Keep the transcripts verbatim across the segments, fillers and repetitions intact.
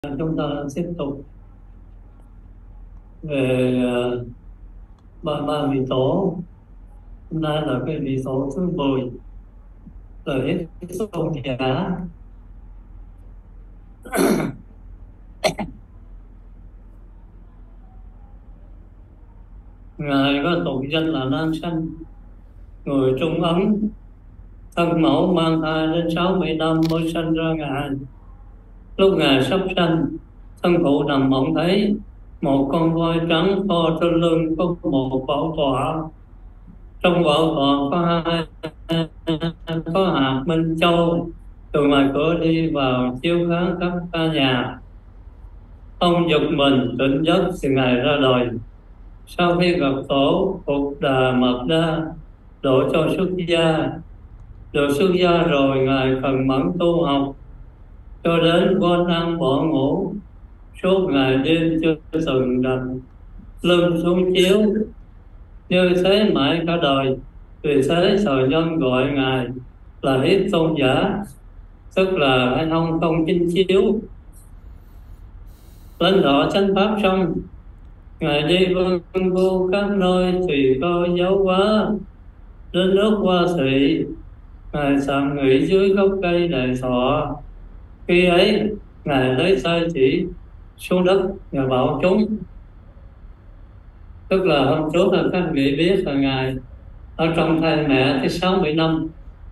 Chúng ta tiếp tục về ờ, ba ba vị tổ. Hôm nay là cái vị tổ thứ mười là Ít Tôn Giả. Ngài có tục danh là Nan Sanh, người Trung Ấn, thân mẫu mang thai đến sáu mươi năm mới sanh ra Ngài. Lúc Ngài sắp sanh, thân phụ nằm mộng thấy một con voi trắng to trên lưng có một bảo tọa. Trong bảo tọa có hai có hạt minh châu, từ ngoài cửa đi vào chiếu sáng khắp căn nhà. Ông giật mình tỉnh giấc thì Ngài ra đời. Sau khi gặp tổ Phục Đà Mật Đa, độ cho xuất gia. Được xuất gia rồi, Ngài cần mẫn tu học cho đến quên ăn bỏ ngủ. Suốt ngày đêm chưa từng đặt lưng xuống chiếu, như thế mãi cả đời. Vì thế thời nhân gọi Ngài là Ít Tôn Giả, tức là anh ông không chính chiếu. Lên rõ chánh pháp xong, Ngài đi vân vu các nơi tùy cơ giáo hóa. Đến nước Hoa Thị, Ngài tạm nghỉ dưới gốc cây đại thọ. Khi ấy Ngài lấy tay chỉ xuống đất và bảo chúng, tức là hôm trước là các vị biết là Ngài ở trong thai mẹ tới sáu mươi năm.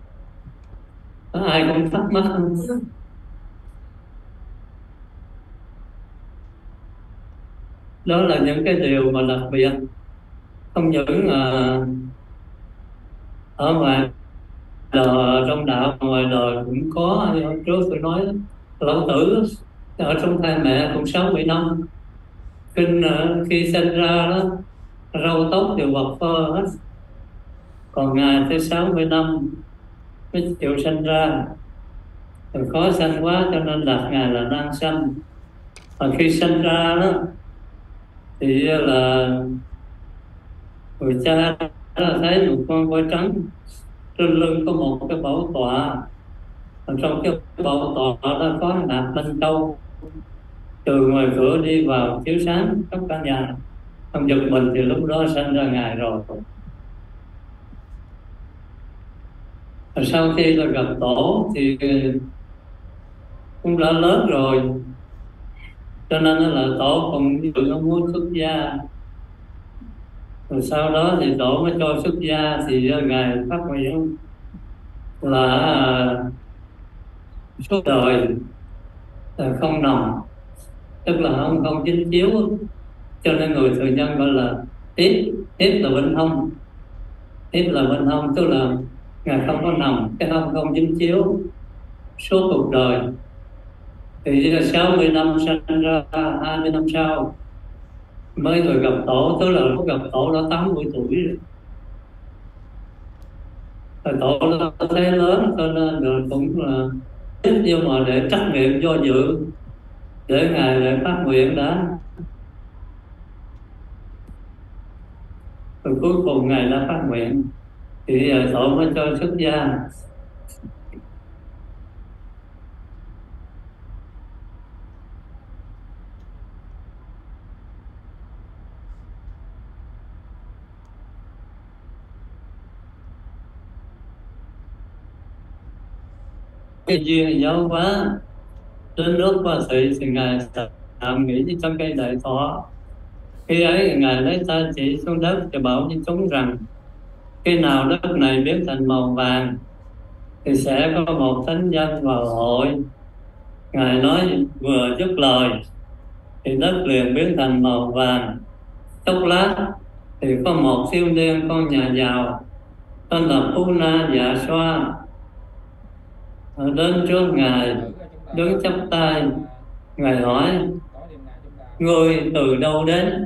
Ai cũng thắc mắc. Đó là những cái điều mà đặc biệt, không những uh, ở ngoài đời, trong đạo ngoài đời cũng có. Như hôm trước tôi nói đó, lão tử ở trong thai mẹ cũng sáu mươi năm. Kinh uh, khi sinh ra đó, râu tóc đều bạc phơ hết, còn Ngài tới sáu mươi năm mới chịu sinh ra. Rồi khó sanh quá cho nên đặt Ngài là Nan Sanh. Và khi sinh ra đó thì là người cha đó thấy một con voi trắng, trên lưng có một cái bảo tọa. Ở trong cái bảo tọa đó có hạt minh châu, từ ngoài cửa đi vào chiếu sáng khắp căn nhà. Ông giật mình thì lúc đó sanh ra Ngài rồi. Và sau khi là gặp tổ thì cũng đã lớn rồi, cho nên là tổ còn dự ông muốn xuất gia. Rồi sau đó thì tổ mới cho xuất gia, thì Ngài phát nguyện là suốt đời là không nằm, tức là ông không chính chiếu, cho nên người thường nhân gọi là ít ít là bên hông. Ít là bên hông, tức là Ngài không có nằm, cái hông không chính chiếu suốt cuộc đời. Thì sáu mươi năm sinh ra, hai mươi năm sau mới rồi gặp tổ, tức là lúc gặp tổ đã tám mươi tuổi rồi. Rồi tổ nó thấy lớn cho nên rồi cũng là, nhưng mà để trách nhiệm do dự, để Ngài lại phát nguyện đã. Rồi cuối cùng Ngài đã phát nguyện thì giờ tổ mới cho xuất gia. Cái duyên giáo hóa đến nước Hoa Thị thì Ngài tạm nghỉ trong cây đại thọ. Khi ấy Ngài lấy tay chỉ xuống đất và bảo với chúng rằng, khi nào đất này biến thành màu vàng thì sẽ có một thánh nhân vào hội. Ngài nói vừa dứt lời thì đất liền biến thành màu vàng. Chốc lát thì có một thiếu niên con nhà giàu tên là Phú Na Dạ Xoa đến trước Ngài, đứng chắp tay. Ngài hỏi, ngươi từ đâu đến?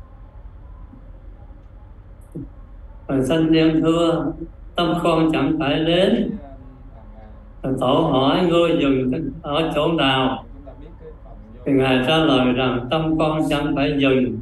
Rồi sanh niên thưa, tâm con chẳng phải đến. Rồi tổ hỏi, ngươi dừng ở chỗ nào? Thì Ngài trả lời rằng tâm con chẳng phải dừng.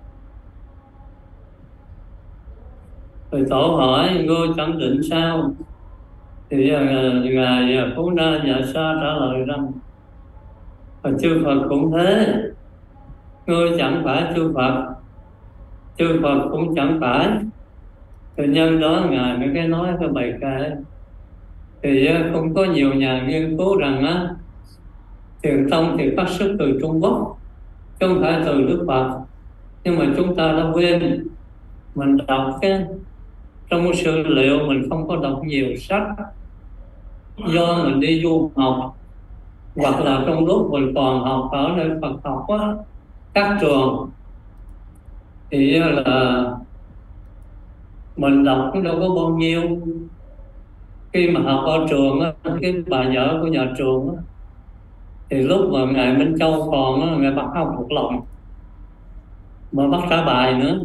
Rồi tổ hỏi, ngươi chẳng định sao? Thì Ngài Phú Na Dạ Xoa trả lời rằng Và chư Phật cũng thế, ngươi chẳng phải chư Phật, chư Phật cũng chẳng phải. Tự nhân đó Ngài mới cái nói cái bài kệ. Thì cũng có nhiều nhà nghiên cứu rằng á, Thiền tông thì phát xuất từ Trung Quốc chứ không phải từ Đức Phật. Nhưng mà chúng ta đã quên, mình đọc cái trong một sử liệu, mình không có đọc nhiều sách, do mình đi du học hoặc là trong lúc mình còn học ở nơi Phật học á, các trường, thì là mình đọc cũng đâu có bao nhiêu. Khi mà học ở trường á, cái bài vở của nhà trường á, thì lúc mà Ngài Minh Châu còn á, Ngài bắt học một lòng mà bắt trả bài nữa,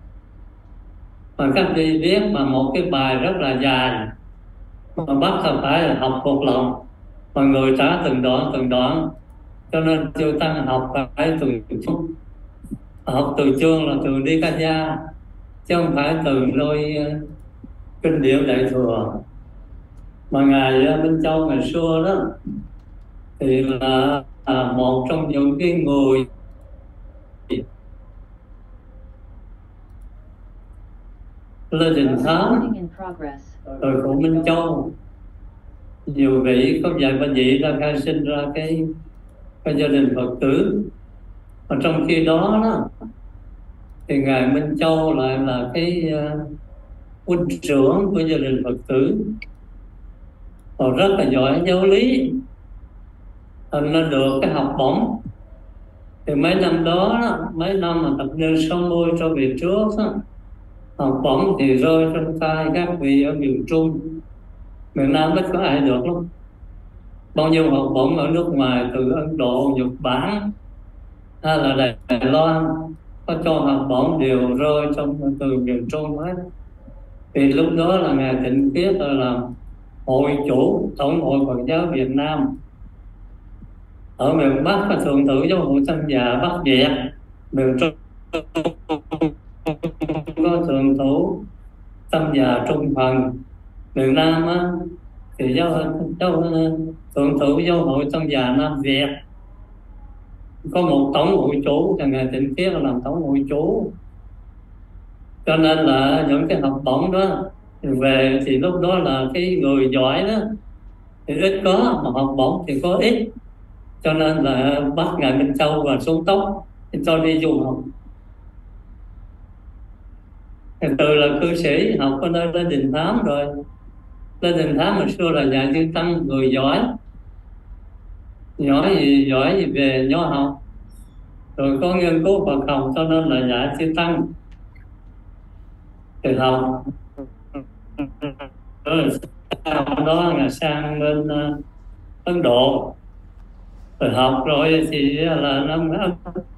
mà các vị viết mà một cái bài rất là dài mà bắt là phải học một lòng, mà người trả từng đoạn từng đoạn. Cho nên chư tăng học phải từ chương, học từ chương là từ đi ca gia, chứ không phải từ lôi uh, kinh điển đại thừa. Mà Ngài uh, Minh Châu ngày xưa đó thì là à, một trong những cái người Lê Đình Thám rồi cụ Minh Châu, nhiều vị có vài ba vị ra khai sinh ra cái, cái gia đình Phật tử. Và trong khi đó, đó thì Ngài Minh Châu lại là cái uh, huynh trưởng của gia đình Phật tử, và rất là giỏi giáo lý, thành nên được cái học bổng. Thì mấy năm đó, đó mấy năm mà thập niên sáu mươi cho về trước đó, học bổng thì rơi trong tay các vị ở miền Trung, miền Nam ít có ai được lắm. Bao nhiêu học bổng ở nước ngoài, từ Ấn Độ, Nhật Bản hay là Đài Loan có cho học bổng đều rơi trong từ miền Trung hết. Thì lúc đó là Ngài Tịnh Khiết là hội chủ Tổng hội Phật giáo Việt Nam. Ở miền Bắc là Thượng tử Giáo hội Tăng Già Bắc Việt, miền Trung có Thượng thủ Tăng Già Trung Phần, miền Nam á, thì giáo, giáo Thượng thủ Giáo hội Tăng Già Nam Việt. Có một tổng hội chủ là Ngài Tịnh Khiết làm tổng hội chủ. Cho nên là những cái học bổng đó thì về thì lúc đó là cái người giỏi đó thì ít có, mà học bổng thì có ít. Cho nên là bắt Ngài Minh Châu và xuống tóc thì cho đi du học. Thì từ là cư sĩ học ở nơi Lê Đình Thám rồi. Lê Đình Thám hồi xưa là dạy chư tăng người giỏi, giỏi gì giỏi gì về nho học, rồi có nghiên cứu Phật học, cho nên là dạy chư tăng thì học. Rồi sau đó là sang bên uh, Ấn Độ rồi học, rồi thì là năm Ấn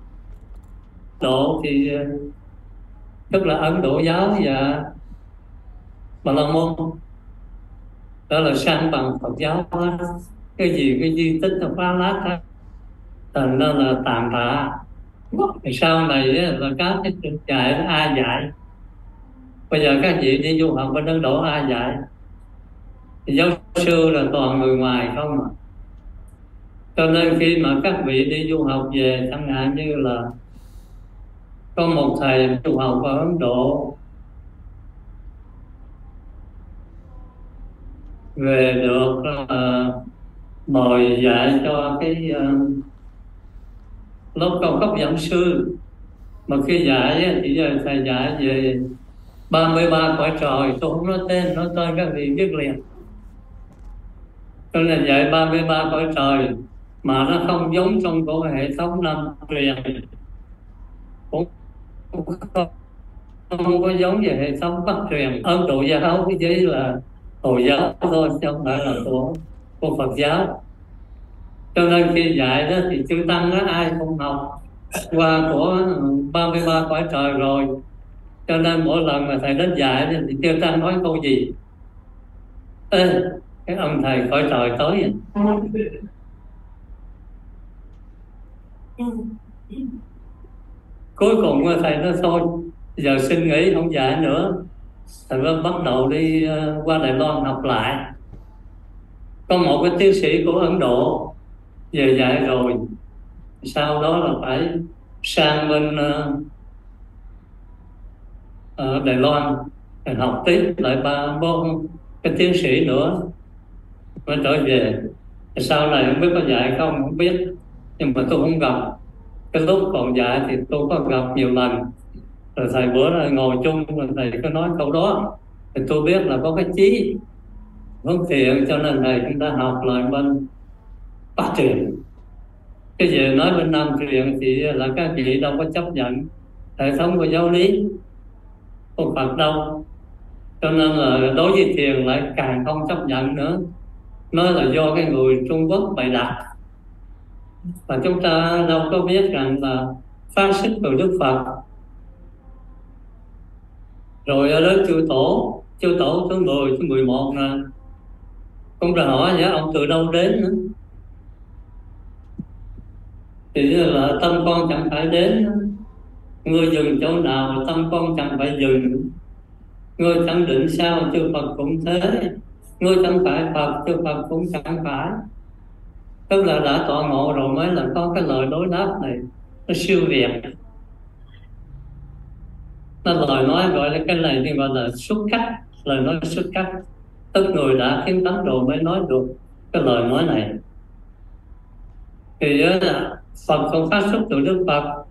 Độ thì uh, tức là Ấn Độ giáo và Bà La Môn, đó là sang bằng Phật giáo hết. Cái gì cái di tích là phá lát hết, thành ra là tàn tạ. Thì sau này là các cái dạy ai dạy? Bây giờ các vị đi du học bên Ấn Độ ai dạy? Thì giáo sư là toàn người ngoài không mà. Cho nên khi mà các vị đi du học về, chẳng hạn như là có một thầy du học ở Ấn Độ về được uh, mời dạy cho cái uh, lớp cao cấp giảng sư. Mà khi dạy thì giờ thầy dạy về ba mươi ba cõi trời, tôi không nói tên, nói tên các vị biết liền. Cho nên dạy ba mươi ba cõi trời mà nó không giống trong của hệ thống năm truyền, cũng không có giống về hệ thống Bắc truyền. Ấn Độ giáo cái giấy là Hồi giáo thôi, chứ không phải là của, của Phật giáo. Cho nên khi dạy đó thì chư tăng đó ai cũng học qua của ba mươi ba cõi trời rồi. Cho nên mỗi lần mà thầy đến dạy thì chư tăng nói câu gì? Ê, cái ông thầy cõi trời tới à? Cuối cùng thầy nói thôi, giờ xin nghỉ không dạy nữa. Thầy mới bắt đầu đi uh, qua Đài Loan học lại. Có một cái tiến sĩ của Ấn Độ về dạy rồi, sau đó là phải sang bên uh, ở Đài Loan để học tiếp lại ba bốn cái tiến sĩ nữa mới trở về. Sau này không biết có dạy không không biết, nhưng mà tôi không gặp. Cái lúc còn dạy thì tôi có gặp nhiều lần, rồi thầy bữa là ngồi chung rồi thầy có nói câu đó thì tôi biết là có cái chí hướng thiện, cho nên thầy cũng đã học lại bên Bắc Truyền. Cái về nói bên Nam Truyền thì là các chị đâu có chấp nhận hệ thống của giáo lý của Phật đâu, cho nên là đối với thiền lại càng không chấp nhận nữa. Nói là do cái người Trung Quốc bày đặt, và chúng ta đâu có biết rằng là phát xuất từ Đức Phật. Rồi ở đó chư tổ chư tổ thứ mười thứ mười một nè, cũng đã hỏi vậy ông từ đâu đến nữa, thì là tâm con chẳng phải đến. Ngươi dừng chỗ nào tâm con chẳng phải dừng. Ngươi chẳng định sao chư Phật cũng thế. Ngươi chẳng phải Phật chư Phật cũng chẳng phải. Tức là đã tọa ngộ rồi mới là có cái lời đối đáp này, nó siêu việt. Nó lời nói gọi là cái này thì gọi là xuất cách, lời nói xuất cách, tức người đã kiến tánh rồi mới nói được cái lời nói này. Thì là Phật không phát xuất từ Đức Phật,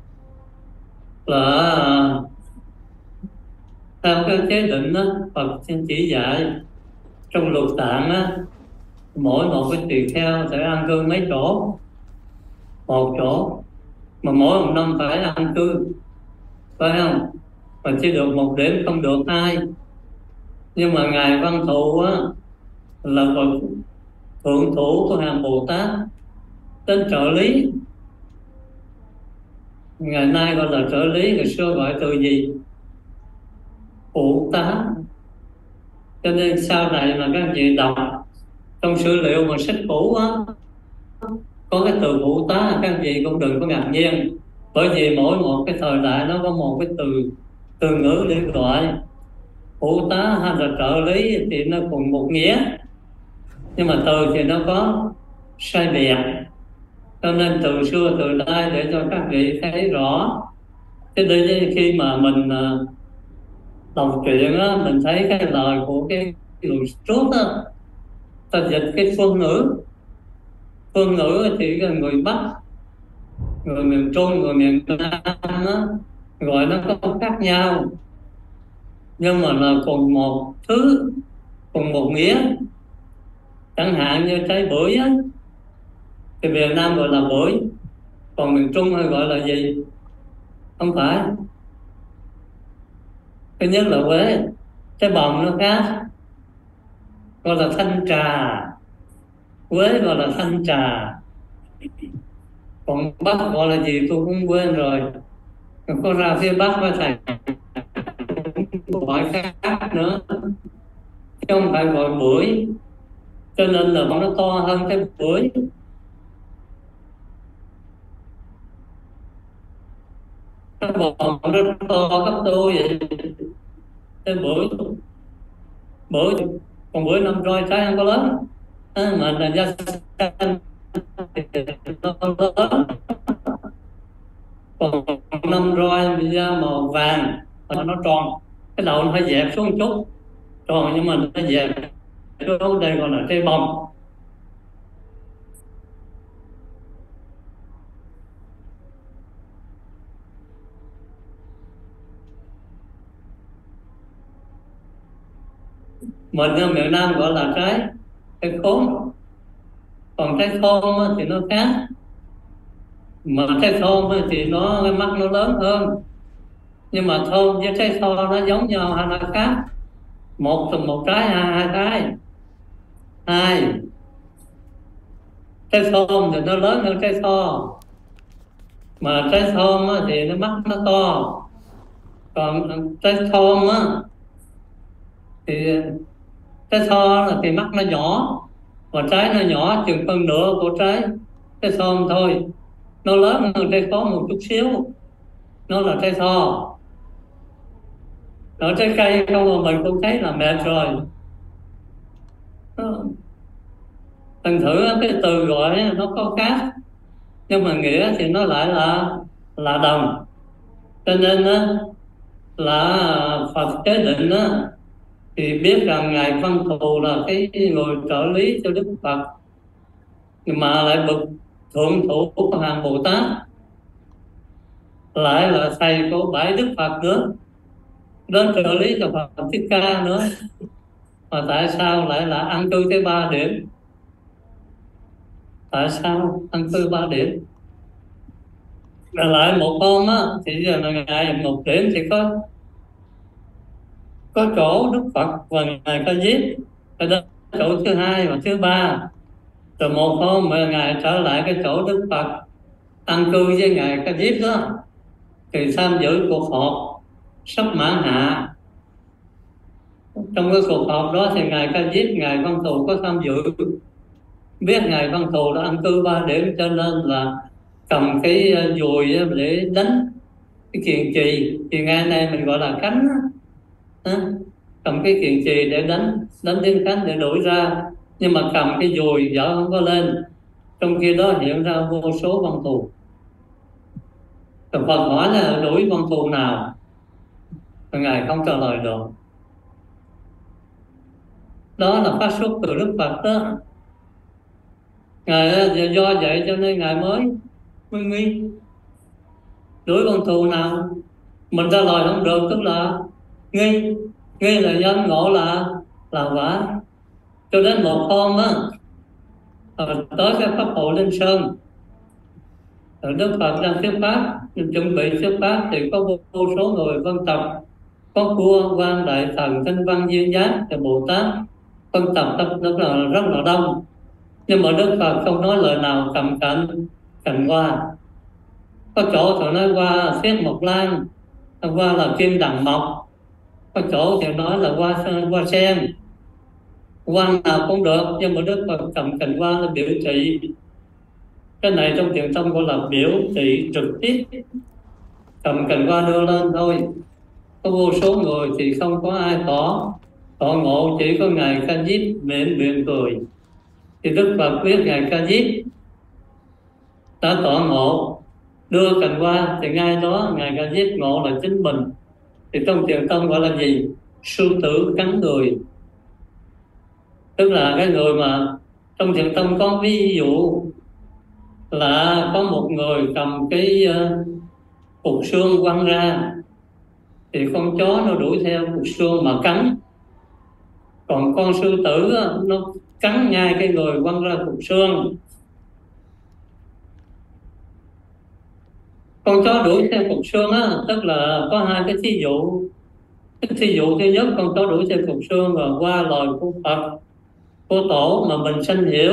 là theo cái chế định đó, Phật chỉ dạy trong lục tạng á, mỗi một cái tỳ kheo sẽ ăn cư mấy chỗ, một chỗ, mà mỗi một năm phải ăn cư, phải không? Mà chỉ được một điểm, không được hai. Nhưng mà ngài Văn Thụ á, là Phật thượng thủ của hàng Bồ Tát đến trợ lý, ngày nay gọi là trợ lý, ngày xưa gọi từ gì? Phụ tá. Cho nên sau này mà các anh chị đọc trong sử liệu mà sách cũ á, có cái từ phụ tá, các anh chị cũng đừng có ngạc nhiên, bởi vì mỗi một cái thời đại nó có một cái từ từ ngữ để gọi. Phụ tá hay là trợ lý thì nó cùng một nghĩa, nhưng mà từ thì nó có sai biệt. Cho nên từ xưa từ nay để cho các vị thấy rõ. Thế nên khi mà mình đọc truyện á, mình thấy cái lời của cái người trước á, ta dịch cái phương ngữ. Phương ngữ thì người Bắc, người miền Trung, người miền Nam á, gọi nó có khác nhau, nhưng mà là cùng một thứ, cùng một nghĩa. Chẳng hạn như trái bưởi á, thì miền Nam gọi là bưởi, còn miền Trung hay gọi là gì? Không phải. Thứ nhất là Quế. Trái bồng nó khác, gọi là thanh trà. Quế gọi là thanh trà, còn Bắc gọi là gì tôi cũng quên rồi. Có ra phía Bắc với thầy gọi khác nữa, chứ không phải gọi bưởi. Cho nên là nó to hơn cái bưởi. Cái bồng nó to gấp đôi vậy. Cái bưởi bưởi còn bưởi năm roi trái không có lớn à, mà là da xanh nó lớn. Còn năm roi da màu vàng mà nó tròn, cái đầu nó phải dẹp xuống một chút tròn, nhưng mà nó dẹp xuống đây gọi là cây bông. Mình ở miền Nam gọi là trái trái khốn, còn trái thôn thì nó khác. Mà trái thôn thì nó cái mắt nó lớn hơn, nhưng mà thôn với trái thon nó giống nhau hay nó khác? Một từ một trái, hai hai trái. Hai trái thôn thì nó lớn hơn trái thon, mà trái thon thì nó mắt nó to, còn trái thon á thì trái thon thì mắt nó nhỏ, và trái nó nhỏ chừng phân nửa của trái trái thon thôi. Nó lớn hơn trái thon một chút xíu, nó là trái thon. Ở trái cây không mà mình cũng thấy là mệt rồi. Thành thử cái từ gọi nó có khác, nhưng mà nghĩa thì nó lại là là đồng. Cho nên á, là Phật chế định á, thì biết rằng ngài Văn Thù là cái người trợ lý cho Đức Phật, mà lại bậc thượng thủ của hàng Bồ Tát, lại là thầy của bảy Đức Phật nữa, đến trợ lý cho Phật Thích Ca nữa. Mà tại sao lại là ăn cư tới ba điểm? Tại sao ăn cư ba điểm? Là lại một hôm á, thì giờ là ngài một điểm thì có có chỗ Đức Phật và ngài Ca Diếp, rồi đến chỗ thứ hai và thứ ba. Rồi một hôm mà ngài trở lại cái chỗ Đức Phật ăn cư với ngài Ca Diếp đó, thì tham dự cuộc họp sắp mãn hạ. Trong cái cuộc họp đó thì ngài Ca Diếp, ngài Văn Thù có tham dự. Biết ngài Văn Thù đã ăn cư ba điểm, cho nên là cầm cái dùi để đánh cái kiền trì, thì ngày nay mình gọi là cánh đó. Cầm cái kiền trì để đánh đánh tiếng cánh để đuổi ra, nhưng mà cầm cái dùi vợ không có lên. Trong khi đó hiện ra vô số Văn Thù. Rồi Phật hỏi là đuổi Văn Thù nào, rồi ngài không trả lời được. Đó là phát xuất từ Đức Phật đó. Ngài do vậy cho nên ngài mới mới nghi đuổi Văn Thù nào. Mình trả lời không được, tức là nghi nghi là nhân, ngộ là là quả. Cho đến một hôm á, tới cái pháp hội Linh Sơn, rồi Đức Phật đang thuyết pháp, chuẩn bị thuyết pháp, thì có vô, vô số người vân tập, có vua quan đại thần thanh văn duyên giác và Bồ Tát vân tập rất là rất là đông. Nhưng mà Đức Phật không nói lời nào, cầm cạnh cành hoa. Có chỗ thì nói hoa xét mộc lan, hoa là kim đằng mộc. Có chỗ thì nói là hoa hoa sen, hoa nào cũng được, nhưng mà Đức Phật cầm cành hoa là biểu thị. Cái này trong thiền tông gọi là biểu thị trực tiếp, cầm cành hoa đưa lên thôi. Có vô số người thì không có ai tỏ tỏ ngộ, chỉ có ngài Ca Diếp miệng miệng cười. Thì Đức Phật biết ngài Ca Diếp đã tỏ ngộ, đưa cành hoa, thì ngay đó ngài Ca Diếp ngộ là chính mình. Thì trong thiền tông gọi là gì? Sư tử cắn người. Tức là cái người mà trong thiền tông có ví dụ là có một người cầm cái uh, cục xương quăng ra, thì con chó nó đuổi theo cục xương mà cắn. Còn con sư tử uh, nó cắn ngay cái người quăng ra cục xương. Con chó đuổi theo cục xương á, tức là có hai cái thí dụ. Cái thí dụ thứ nhất, con chó đuổi theo cục xương, và qua lời của Phật, của Tổ mà mình sanh hiểu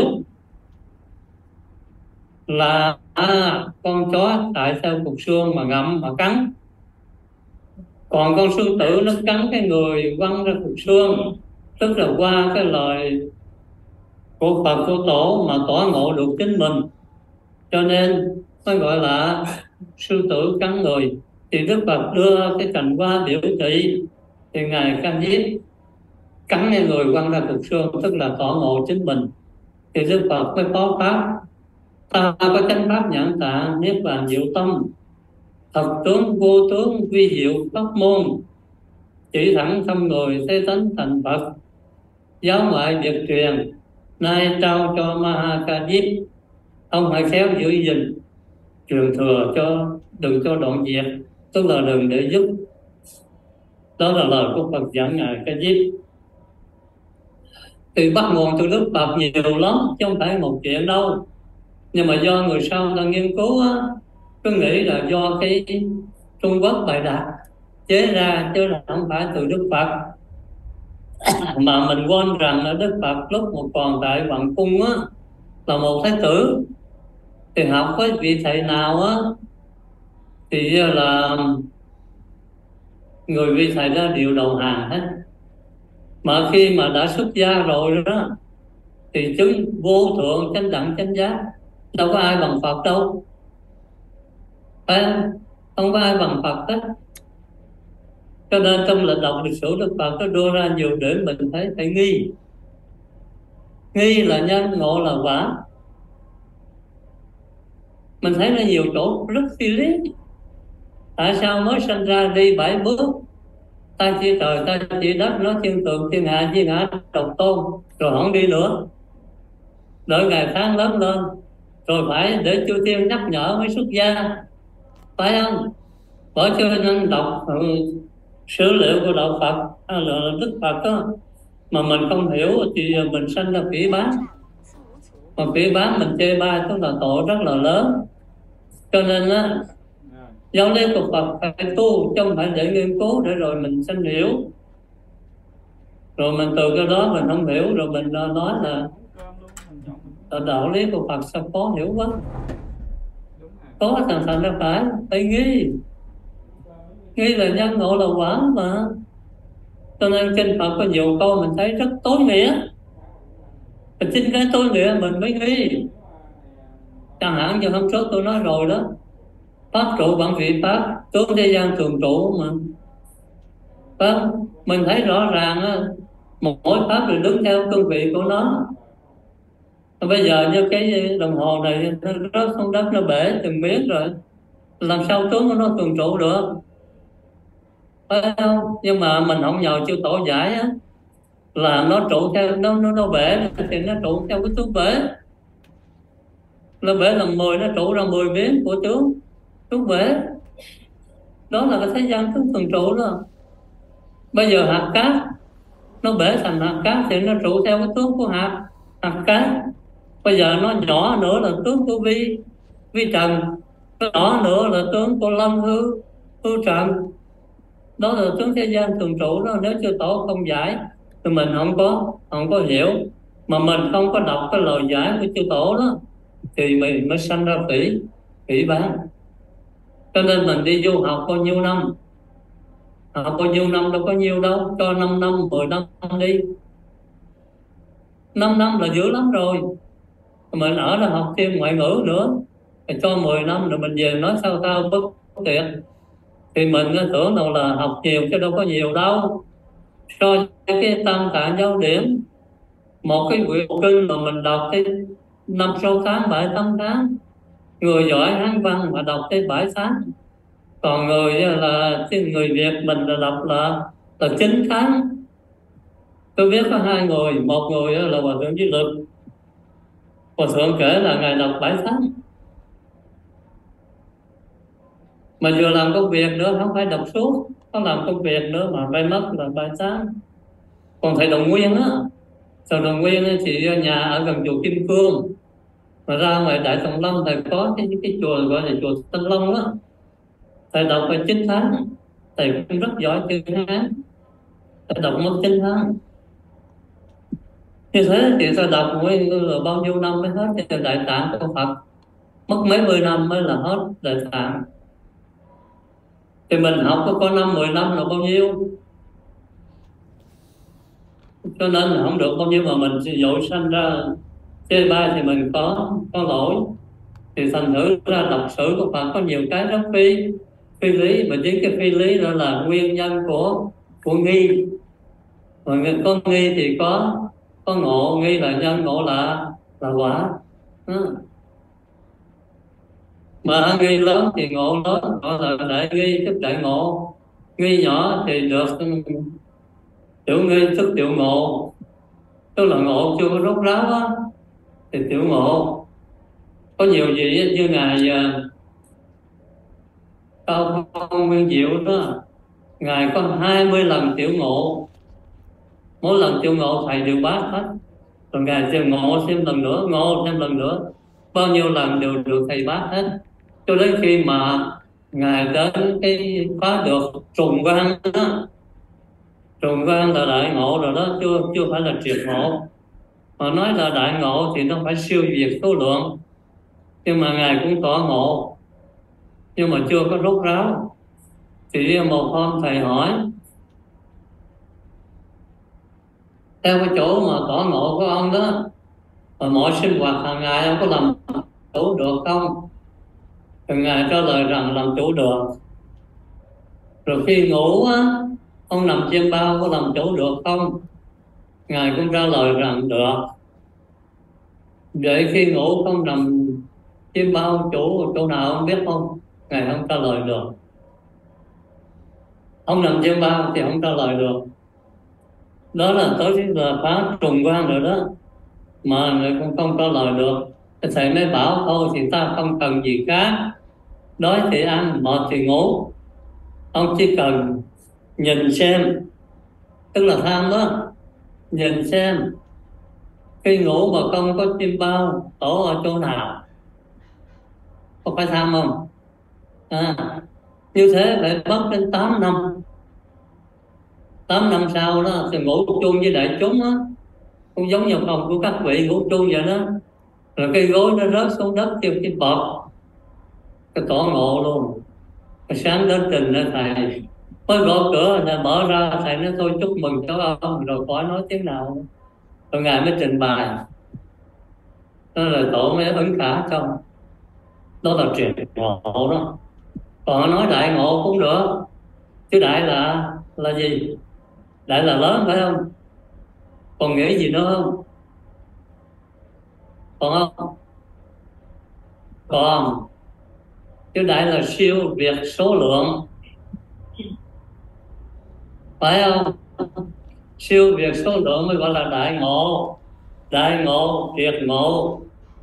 là à, con chó tại theo cục xương mà ngậm mà cắn. Còn con sư tử nó cắn cái người quăng ra cục xương, tức là qua cái lời của Phật, của Tổ mà tỏ ngộ được chính mình, cho nên mới gọi là sư tử cắn người. Thì Đức Phật đưa cái cành hoa biểu thị, thì ngài Ca Diếp cắn cái người quăng ra cục xương, tức là tỏ ngộ chính mình. Thì Đức Phật mới phó pháp: ta có chánh pháp nhãn tạng, niết bàn diệu tâm, thật tướng vô tướng, vi diệu pháp môn, chỉ thẳng thâm người, thế tánh thành Phật, giáo ngoại biệt truyền, nay trao cho Ma Ha Ca Diếp. Ông hãy khéo giữ gìn, truyền thừa cho, đừng cho đoạn diệt, tức là đừng để giúp. Đó là lời của Phật giảng ngài Ca Diếp. Thì bắt nguồn từ Đức Phật nhiều lắm, chứ không phải một chuyện đâu. Nhưng mà do người sau ta nghiên cứu á, cứ nghĩ là do cái Trung Quốc bày đặt chế ra, chứ là không phải từ Đức Phật. Mà mình quên rằng là Đức Phật lúc một còn tại Hoàng Cung á, là một thái tử, thì học với vị thầy nào á, thì là người vị thầy đó đều đầu hàng hết. Mà khi mà đã xuất gia rồi đó, thì chứng vô thượng chánh đẳng chánh giác, đâu có ai bằng Phật đâu, phải không? Không có ai bằng Phật hết. Cho nên trong lịch đọc lịch sử Đức Phật có đưa ra nhiều điểm mình thấy phải nghi. Nghi là nhân, ngộ là quả. Mình thấy nó nhiều chỗ rất phi lý. Tại sao mới sinh ra đi bảy bước, ta chia trời ta chia đất, nó thiên tượng thiên hạ thiên hạ độc tôn, rồi không đi nữa, đợi ngày tháng lớn lên rồi phải để chư thiên nhắc nhở mới xuất gia, phải không? Bởi cho nên đọc ừ, sử liệu của đạo Phật hay là Đức Phật đó, mà mình không hiểu thì mình sanh ra phỉ báng, mà phỉ báng mình chê bai tức là tội rất là lớn. Cho nên á, giáo lý của Phật phải tu chứ không phải để nghiên cứu để rồi mình sanh hiểu, rồi mình từ cái đó mình không hiểu rồi mình nói là, là đạo lý của Phật sao khó hiểu quá. Có thành thành ra phải phải nghi, nghi là nhân ngộ là quả mà. Cho nên kinh Phật có nhiều câu mình thấy rất tối nghĩa, và chính cái tối nghĩa mình mới nghi. Chẳng hạn như hôm trước tôi nói rồi đó, pháp trụ bản vị pháp, tướng thế gian thường trụ mà. Pháp, mình thấy rõ ràng á, một mỗi pháp đều đứng theo cương vị của nó. Bây giờ như cái đồng hồ này nó rớt xuống đất nó bể từng miếng rồi, làm sao tướng của nó thường trụ được, phải không? Nhưng mà mình không nhờ chư tổ giải á, là nó trụ theo nó nó nó bể thì nó trụ theo cái tướng bể, nó bể làm mười nó trụ ra mười miếng của tướng tướng bể. Đó là cái thế gian tướng thường trụ đó. Bây giờ hạt cát nó bể thành hạt cát thì nó trụ theo cái tướng của hạt hạt cát. Bây giờ nó nhỏ nữa là tướng của vi vi trần, nó nhỏ nữa là tướng của lâm hư hư trần. Đó là tướng thế gian thường trụ đó. Nếu chưa tổ không giải thì mình không có không có hiểu, mà mình không có đọc cái lời giải của chư tổ đó thì mình mới sanh ra phỉ phỉ báng. Cho nên mình đi du học bao nhiêu năm, học bao nhiêu năm đâu có nhiều đâu, cho năm năm mười năm đi, năm năm là dữ lắm rồi. Mình ở đó học thêm ngoại ngữ nữa thì cho mười năm rồi mình về nói sao sao bất tiện, thì mình tưởng đâu là học nhiều chứ đâu có nhiều đâu. So với cái tam tạng giáo điển, một cái quyển kinh mà mình đọc tới năm sáu tháng bảy tám tháng, người giỏi hán văn mà đọc tới bảy tháng, còn người là người Việt mình là đọc là là chín tháng. Tôi biết có hai người, một người là Hòa thượng Duy Lực, Hòa thượng kể là ngài đọc bảy tháng, mà vừa làm công việc nữa, không phải đọc suốt, không làm công việc nữa mà phải mất là bảy tháng. Còn thầy Đồng Nguyên á, thầy Đồng Nguyên ấy, thì nhà ở gần chùa Kim Cương, mà ra ngoài Đại Thọ Lâm thầy có cái cái chùa gọi là chùa Tân Long á, thầy đọc phải chín tháng, thầy cũng rất giỏi chữ Hán, thầy đọc mất chín tháng. Như thế thì thầy đọc mới là bao nhiêu năm mới hết thì Đại Tạng của Phật, mất mấy mươi năm mới là hết Đại Tạng. Thì mình học có có năm mười năm là bao nhiêu, cho nên là không được bao nhiêu mà mình dội sanh ra chê bai thì mình có có lỗi. Thì thành thử ra đọc sử của Phật có nhiều cái rất phi phi lý, mà chính cái phi lý đó là nguyên nhân của của nghi. Mà có nghi thì có có ngộ, nghi là nhân, ngộ là là quả. Ừ. Mà nghi lớn thì ngộ lớn, gọi là đại nghi tức đại ngộ. Nghi nhỏ thì được tiểu nghi tức tiểu ngộ, tức là ngộ chưa có rốt ráo á thì tiểu ngộ. Có nhiều gì như ngài Cao Phong Nguyên Diệu đó, ngài có hai mươi lần tiểu ngộ, mỗi lần tiểu ngộ thầy đều bác hết, rồi ngài tiểu ngộ thêm lần nữa, ngộ thêm lần nữa, bao nhiêu lần đều được thầy bác hết, cho đến khi mà ngài đến cái phá được trùng quan đó. Trùng quan là đại ngộ rồi đó, chưa chưa phải là triệt ngộ. Mà nói là đại ngộ thì nó phải siêu việt số lượng, nhưng mà ngài cũng tỏ ngộ nhưng mà chưa có rốt ráo. Thì một hôm thầy hỏi, theo cái chỗ mà tỏ ngộ của ông đó, mà mọi sinh hoạt hàng ngày ông có làm chủ được không? Thì ngài trả lời rằng làm chủ được. Rồi khi ngủ á, ông nằm trên bao có làm chủ được không? Ngài cũng trả lời rằng được. Vậy khi ngủ không nằm chim bao chủ chỗ nào ông biết không? Ngài không trả lời được. Ông nằm chim bao thì không trả lời được. Đó là tới là phá trùng quan rồi đó, mà người cũng không trả lời được. Thầy mới bảo thôi thì ta không cần gì khác, đói thì ăn, mệt thì ngủ. Ông chỉ cần nhìn xem, tức là tham đó, nhìn xem khi ngủ mà không có chim bao tổ ở chỗ nào, có phải tham không? À, như thế phải mất đến tám năm. Tám năm sau đó thì ngủ chung với đại chúng á, cũng giống như phòng của các vị ngủ chung vậy đó. Rồi cây gối nó rớt xuống đất kêu cái bọt, cái tỏ ngộ luôn. Cái sáng đến trình ra thầy, mới gõ cửa thầy mở ra, thầy nói thôi chúc mừng cháu ông, rồi khỏi nói tiếng nào. Rồi ngài mới trình bày, đó là tổ mới ứng khả trong. Đó là truyền ngộ đó. Còn họ nói đại ngộ cũng được, chứ đại là là gì? Đại là lớn phải không? Còn nghĩ gì nữa không? Còn không? Còn chứ đại là siêu việt số lượng, phải không? Siêu việt số lượng mới gọi là đại ngộ. Đại ngộ, triệt ngộ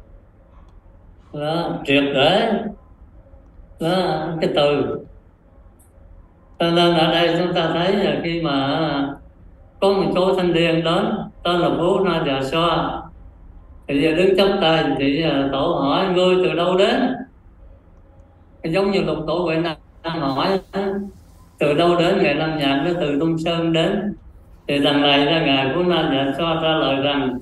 đó, triệt để đó, cái từ. Cho nên ở đây chúng ta thấy là khi mà có một số thanh niên đến tên là Phú Na Già Xoa, thì giờ đứng chắp tay thì tổ hỏi ngươi từ đâu đến, giống như lục tổ Huệ Năng hỏi từ đâu đến, ngài Lâm Nhạc nó từ Tung Sơn đến. Thì lần này ra ngài Phú Na Già Xoa trả lời rằng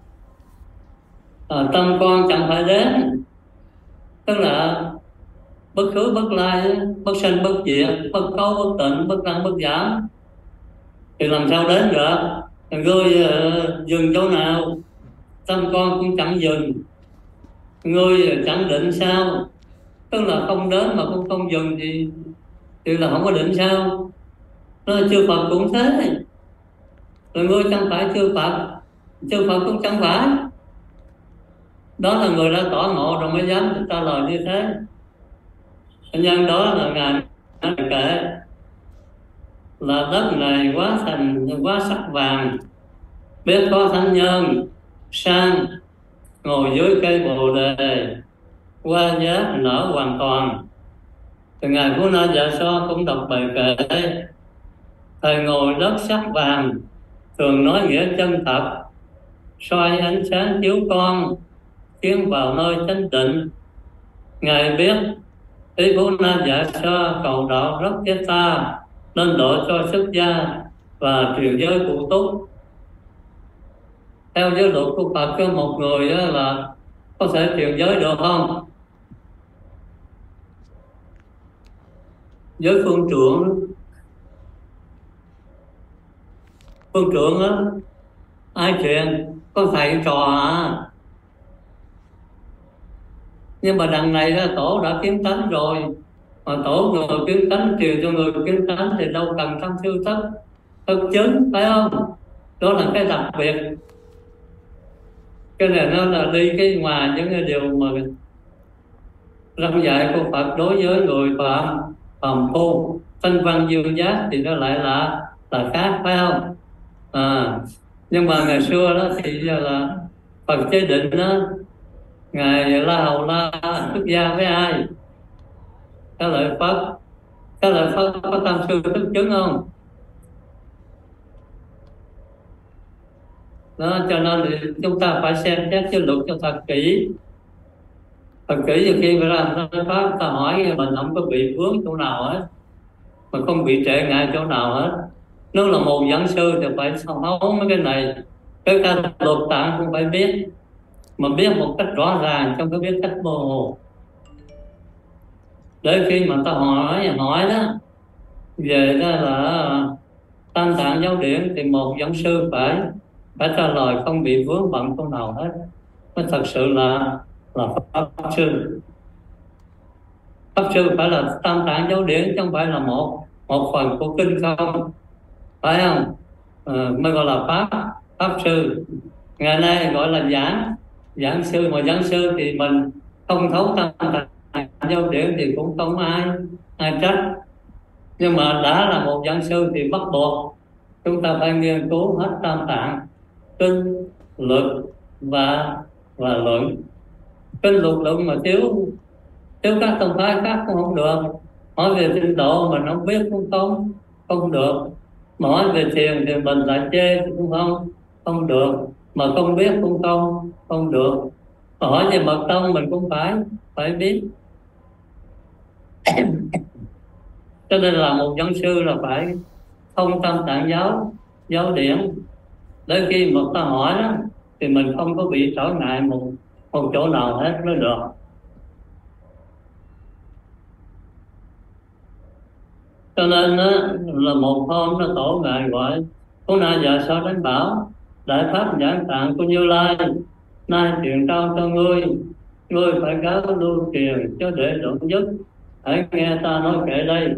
à, tâm con chẳng phải đến, tức là bất khứ bất lai, bất sanh bất diệt, bất cấu bất tịnh, bất tăng bất giảm, thì làm sao đến được? Ngươi uh, dừng chỗ nào, tâm con cũng chẳng dừng. Ngươi chẳng định sao, tức là không đến mà cũng không dừng thì thì là không có định sao? Nó là chư Phật cũng thế. Rồi ngươi chẳng phải chư Phật, chư Phật cũng chẳng phải. Đó là người đã tỏ ngộ rồi mới dám trả lời như thế. Nhân đó là ngài kể là đất này quá thành quá sắc vàng, biết có thánh nhân sang ngồi dưới cây bồ đề, qua giác nở hoàn toàn. Thì ngài Phú Na Dạ So cũng đọc bài kệ: thầy ngồi đất sắc vàng, thường nói nghĩa chân thật, soi ánh sáng chiếu con, tiến vào nơi chánh tịnh. Ngài biết ý Phú Na Dạ So cầu đạo rất thiết tha, nên độ cho xuất gia và truyền giới cụ túc. Theo giới luật của Phật, có một người là có thể truyền giới được không? Giới phương trượng, phương trượng á, ai truyền? Có thầy trò à. Nhưng mà đằng này là tổ đã kiến tánh rồi, mà tổ người kiến tánh truyền cho người kiến tánh thì đâu cần tham sư thất thực chứng, phải không? Đó là cái đặc biệt. Cái này nó là đi cái ngoài những cái điều mà răng dạy của Phật đối với người phạm phàm phu thanh văn dương giác thì nó lại là là khác, phải không? À, nhưng mà ngày xưa đó thì giờ là Phật chế định đó, ngài La Hầu La xuất gia với ai? Cái lợi Phật. Cái lợi Phật có tam sư thức chứng không? Đó, cho nên thì chúng ta phải xem xét cái luật cho thật kỹ. Thật kỹ thì khi phải làm nói pháp, ta hỏi mình không có bị vướng chỗ nào hết, mà không bị trệ ngại chỗ nào hết. Nếu là một giảng sư thì phải song hấu mấy cái này. Cái cả luật tạng cũng phải biết, mà biết một cách rõ ràng, không có biết cách mơ hồ. Để khi mà ta hỏi hỏi đó về đó là tam tạng giáo điển thì một giảng sư phải phải trả lời không bị vướng bận chỗ nào hết, mới thật sự là là pháp sư. Pháp sư phải là tam tạng giáo điển, chứ không phải là một một phần của kinh không, phải không? À, mới gọi là pháp pháp sư. Ngày nay gọi là giảng giảng sư, mà giảng sư thì mình không thấu tâm tạng giáo điển thì cũng không ai ai trách. Nhưng mà đã là một văn sư thì bắt buộc chúng ta phải nghiên cứu hết tam tạng, kinh, luật và và luận. Kinh luật luận mà thiếu thiếu các tông phái khác cũng không được. Hỏi về tinh độ mình không biết cũng không không được. Mà hỏi về thiền thì mình lại chê cũng không không được. Mà không biết cũng không không được. Mà hỏi về mật tông mình cũng phải phải biết. Cho nên là một văn sư là phải thông tam tạng giáo giáo điển, để khi mà ta hỏi đó thì mình không có bị trở ngại một một chỗ nào hết mới được. Cho nên đó, là một hôm nó tổ ngài gọi cô na dạ sao đánh bảo: đại pháp giảng tạng của Như Lai nay truyền trao cho ngươi, ngươi phải cáo lưu truyền cho để đoạn dứt. Hãy nghe ta nói kể đây.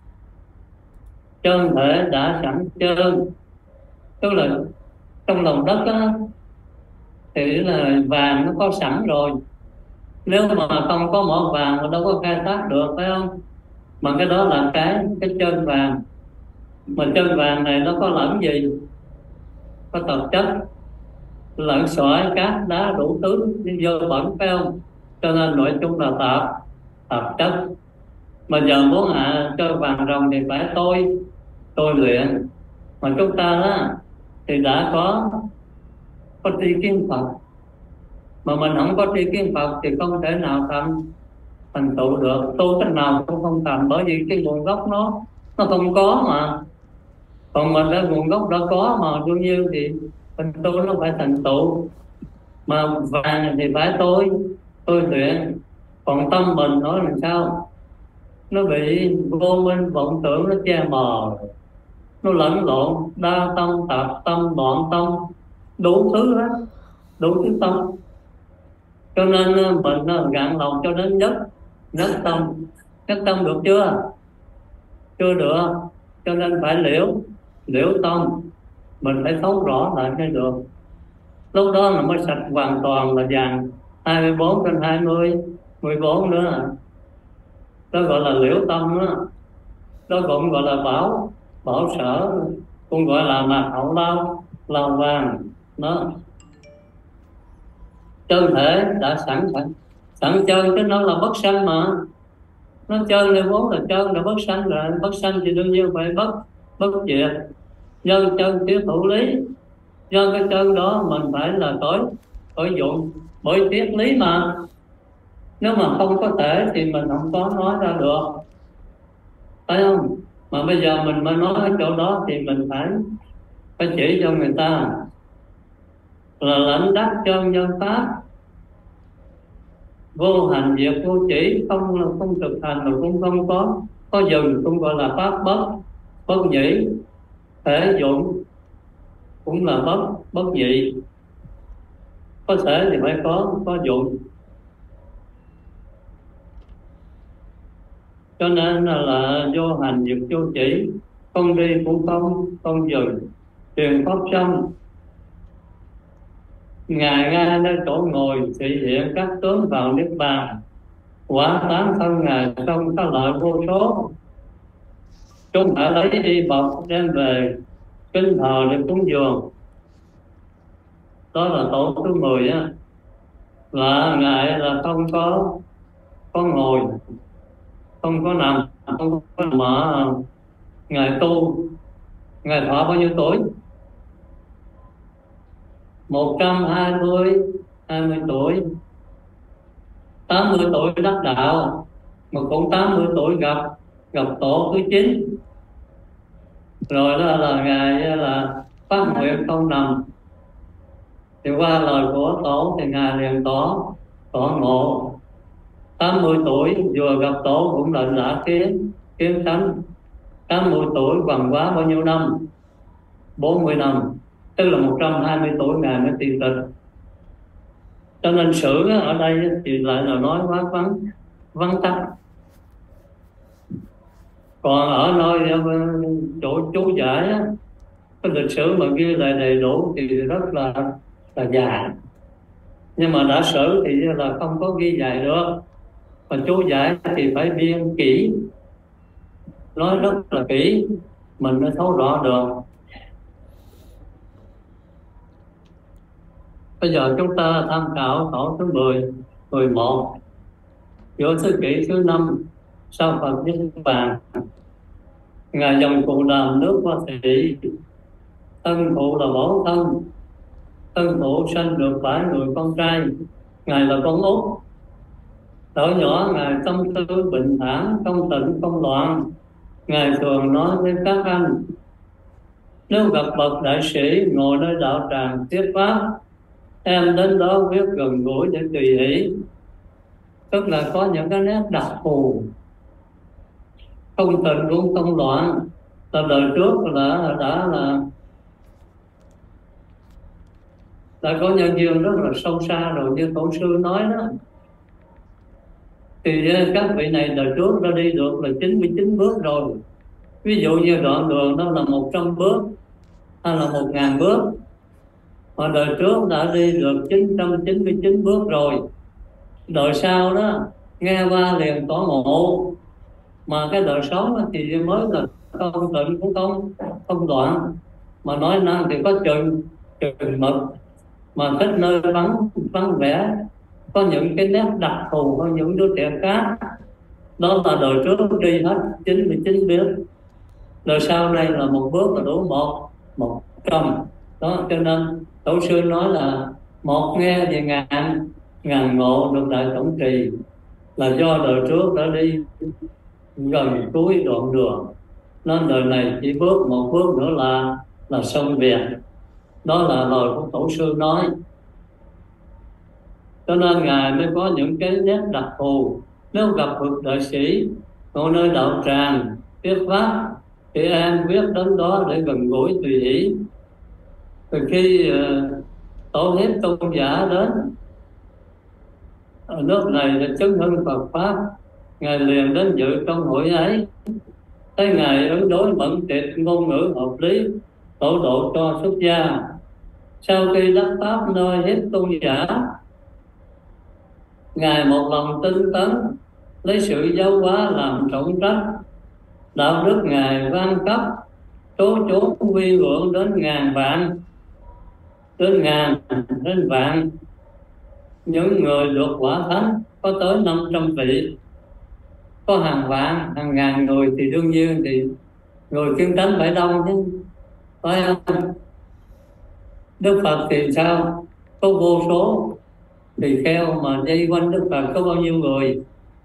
Chân thể đã sẵn trơn, tức là trong lòng đất á, thì là vàng nó có sẵn rồi. Nếu mà không có mỏ vàng mà đâu có khai thác được, phải không? Mà cái đó là cái cái chân vàng. Mà chân vàng này nó có lẫn gì? Có tạp chất, lẫn sỏi, cát, đá, đủ thứ dơ bẩn, phải không? Cho nên nói chung là tạp tạp chất. Mà giờ muốn hạ cho vàng ròng thì phải tôi tôi luyện. Mà chúng ta đó thì đã có có tri kiến Phật, mà mình không có tri kiến Phật thì không thể nào thành thành tựu được. Tu cách nào cũng không thành, bởi vì cái nguồn gốc nó nó không có mà. Còn mình đã nguồn gốc đã có mà, đương nhiên thì mình tu nó phải thành tựu. Mà vàng thì phải tôi tôi luyện. Còn tâm mình nói làm sao? Nó bị vô minh vọng tưởng nó che mờ, nó lẫn lộn, đa tâm, tạp tâm, đoạn tâm, đủ thứ hết, đủ thứ tâm. Cho nên mình gạn lòng cho đến nhất nhất tâm. Nhất tâm được chưa? Chưa được. Cho nên phải liễu liễu tâm, mình phải thấu rõ lại mới được. Lúc đó là mới sạch hoàn toàn, là vàng hai mươi bốn trên hai mươi, mười bốn nữa. Đó gọi là liễu tâm đó. Đó cũng gọi là bảo bảo sở, cũng gọi là mạc hậu lao lao vàng đó. Chân thể đã sẵn sẵn sẵn chân, chứ nó là bất sanh mà. Nó chân này vốn là chân là bất sanh rồi. Bất sanh thì đương nhiên phải bất bất diệt. Nhân chân thiếu thủ lý, do cái chân đó mình phải là tối tối dụng, bởi triết lý mà. Nếu mà không có thể thì mình không có nói ra được, phải không? Mà bây giờ mình mới nói ở chỗ đó thì mình phải phải chỉ cho người ta là lãnh đắc chân nhân pháp, vô hành diệt vô chỉ, không không thực hành mà cũng không có có dừng, cũng gọi là pháp bất bất nhị. Thể dụng cũng là bất bất nhị, có thể thì phải có có dụng. Cho nên là, là vô hành diệt vô chỉ, không đi cũng không không dừng. Truyền pháp sâm, ngài ngay nơi chỗ ngồi thị hiện các tướng vào niết bàn, quả tán thân ngài không có lợi vô số. Chúng phải lấy y bọc đem về kính thờ để cúng dường. Đó là tổ thứ mười á, là ngài là không có có ngồi, không có nằm, không có mở. Ngài tu, ngài thọ bao nhiêu tuổi? Một trăm hai mươi hai mươi tuổi. Tám mươi tuổi đắc đạo, mà cũng tám mươi tuổi gặp gặp tổ thứ chín. Rồi đó là ngài là phát nguyện không nằm, thì qua lời của tổ thì ngài liền tỏ tỏ ngộ. Tám mươi tuổi vừa gặp tổ cũng định đã kiến kiến thánh. Tám mươi tuổi bằng quá bao nhiêu năm? Bốn mươi năm, tức là một trăm hai mươi tuổi ngài mới tiền tịch. Cho nên sử ở đây thì lại là nói quá vắng vắng tắt. Còn ở nơi chỗ chú giải á, cái lịch sử mà ghi lại đầy đủ thì rất là là dài Nhưng mà đã sử thì là không có ghi dạy được. Mà chú giải thì phải biên kỹ, nói rất là kỹ, mình mới thấu rõ được. Bây giờ chúng ta tham khảo khẩu thứ mười, mười một, giữa thế kỷ thứ năm sau Phật niết bàn. Ngài dòng cụ đàm nước Hoa Thị, thân phụ là mẫu thân, thân phụ sanh được bảy người con trai, ngài là con út. Tuổi nhỏ ngài tâm tư bình thản, không tịnh không loạn. Ngài thường nói với các anh: nếu gặp bậc đại sĩ ngồi nơi đạo tràng thuyết pháp, em đến đó viết gần gũi để tùy hỷ. Tức là có những cái nét đặc thù, không tịnh cũng không loạn. Là đời trước là đã là đã có nhân duyên rất là sâu xa rồi, như tổ sư nói đó. Thì các vị này đời trước đã đi được là chín mươi chín bước rồi. Ví dụ như đoạn đường đó là một trăm bước hay là một ngàn bước, mà đời trước đã đi được chín trăm chín mươi chín bước rồi. Đời sau đó nghe qua liền có ngộ, mà cái đời sống thì mới là không tịnh cũng không không đoạn, mà nói năng thì có chừng chừng mực, mà thích nơi vắng vắng vẻ, có những cái nét đặc thù của những đứa trẻ khác. Đó là đời trước đi hết chín mươi chín bước, đời sau đây là một bước là đủ một một trăm. Đó cho nên tổ sư nói là một nghe về ngàn, ngàn ngộ được đại tổng trì, là do đời trước đã đi gần cuối đoạn đường, nên đời này chỉ bước một bước nữa là là xong việc. Đó là lời của tổ sư nói. Cho nên ngài mới có những cái nét đặc thù. Nếu gặp bậc đại sĩ ngồi nơi đạo tràng thuyết pháp, thì em quyết đến đó để gần gũi tùy hỷ. Từ khi uh, tổ hiếp tôn giả đến ở nước này để chứng hưng Phật pháp, ngài liền đến dự trong hội ấy. Thấy ngài ứng đối mẫn tiệp, ngôn ngữ hợp lý, tổ độ cho xuất gia. Sau khi đắc pháp nơi hiếp tôn giả, ngài một lòng tinh tấn, lấy sự giáo hóa làm trọng trách. Đạo đức ngài vang cấp, số chốn vi ngưỡng đến ngàn vạn, đến ngàn đến vạn. Những người được quả thánh có tới năm trăm vị. Có hàng vạn, hàng ngàn người thì đương nhiên thì người kiên tránh phải đông chứ, phải không? Đức Phật thì sao? Có vô số tỳ kheo, mà dây quanh Đức Phật có bao nhiêu người?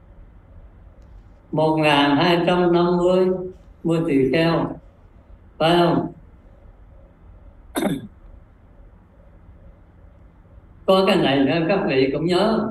Một ngàn hai trăm năm mươi mươi tỳ kheo, phải không? Có cái này nữa các vị cũng nhớ.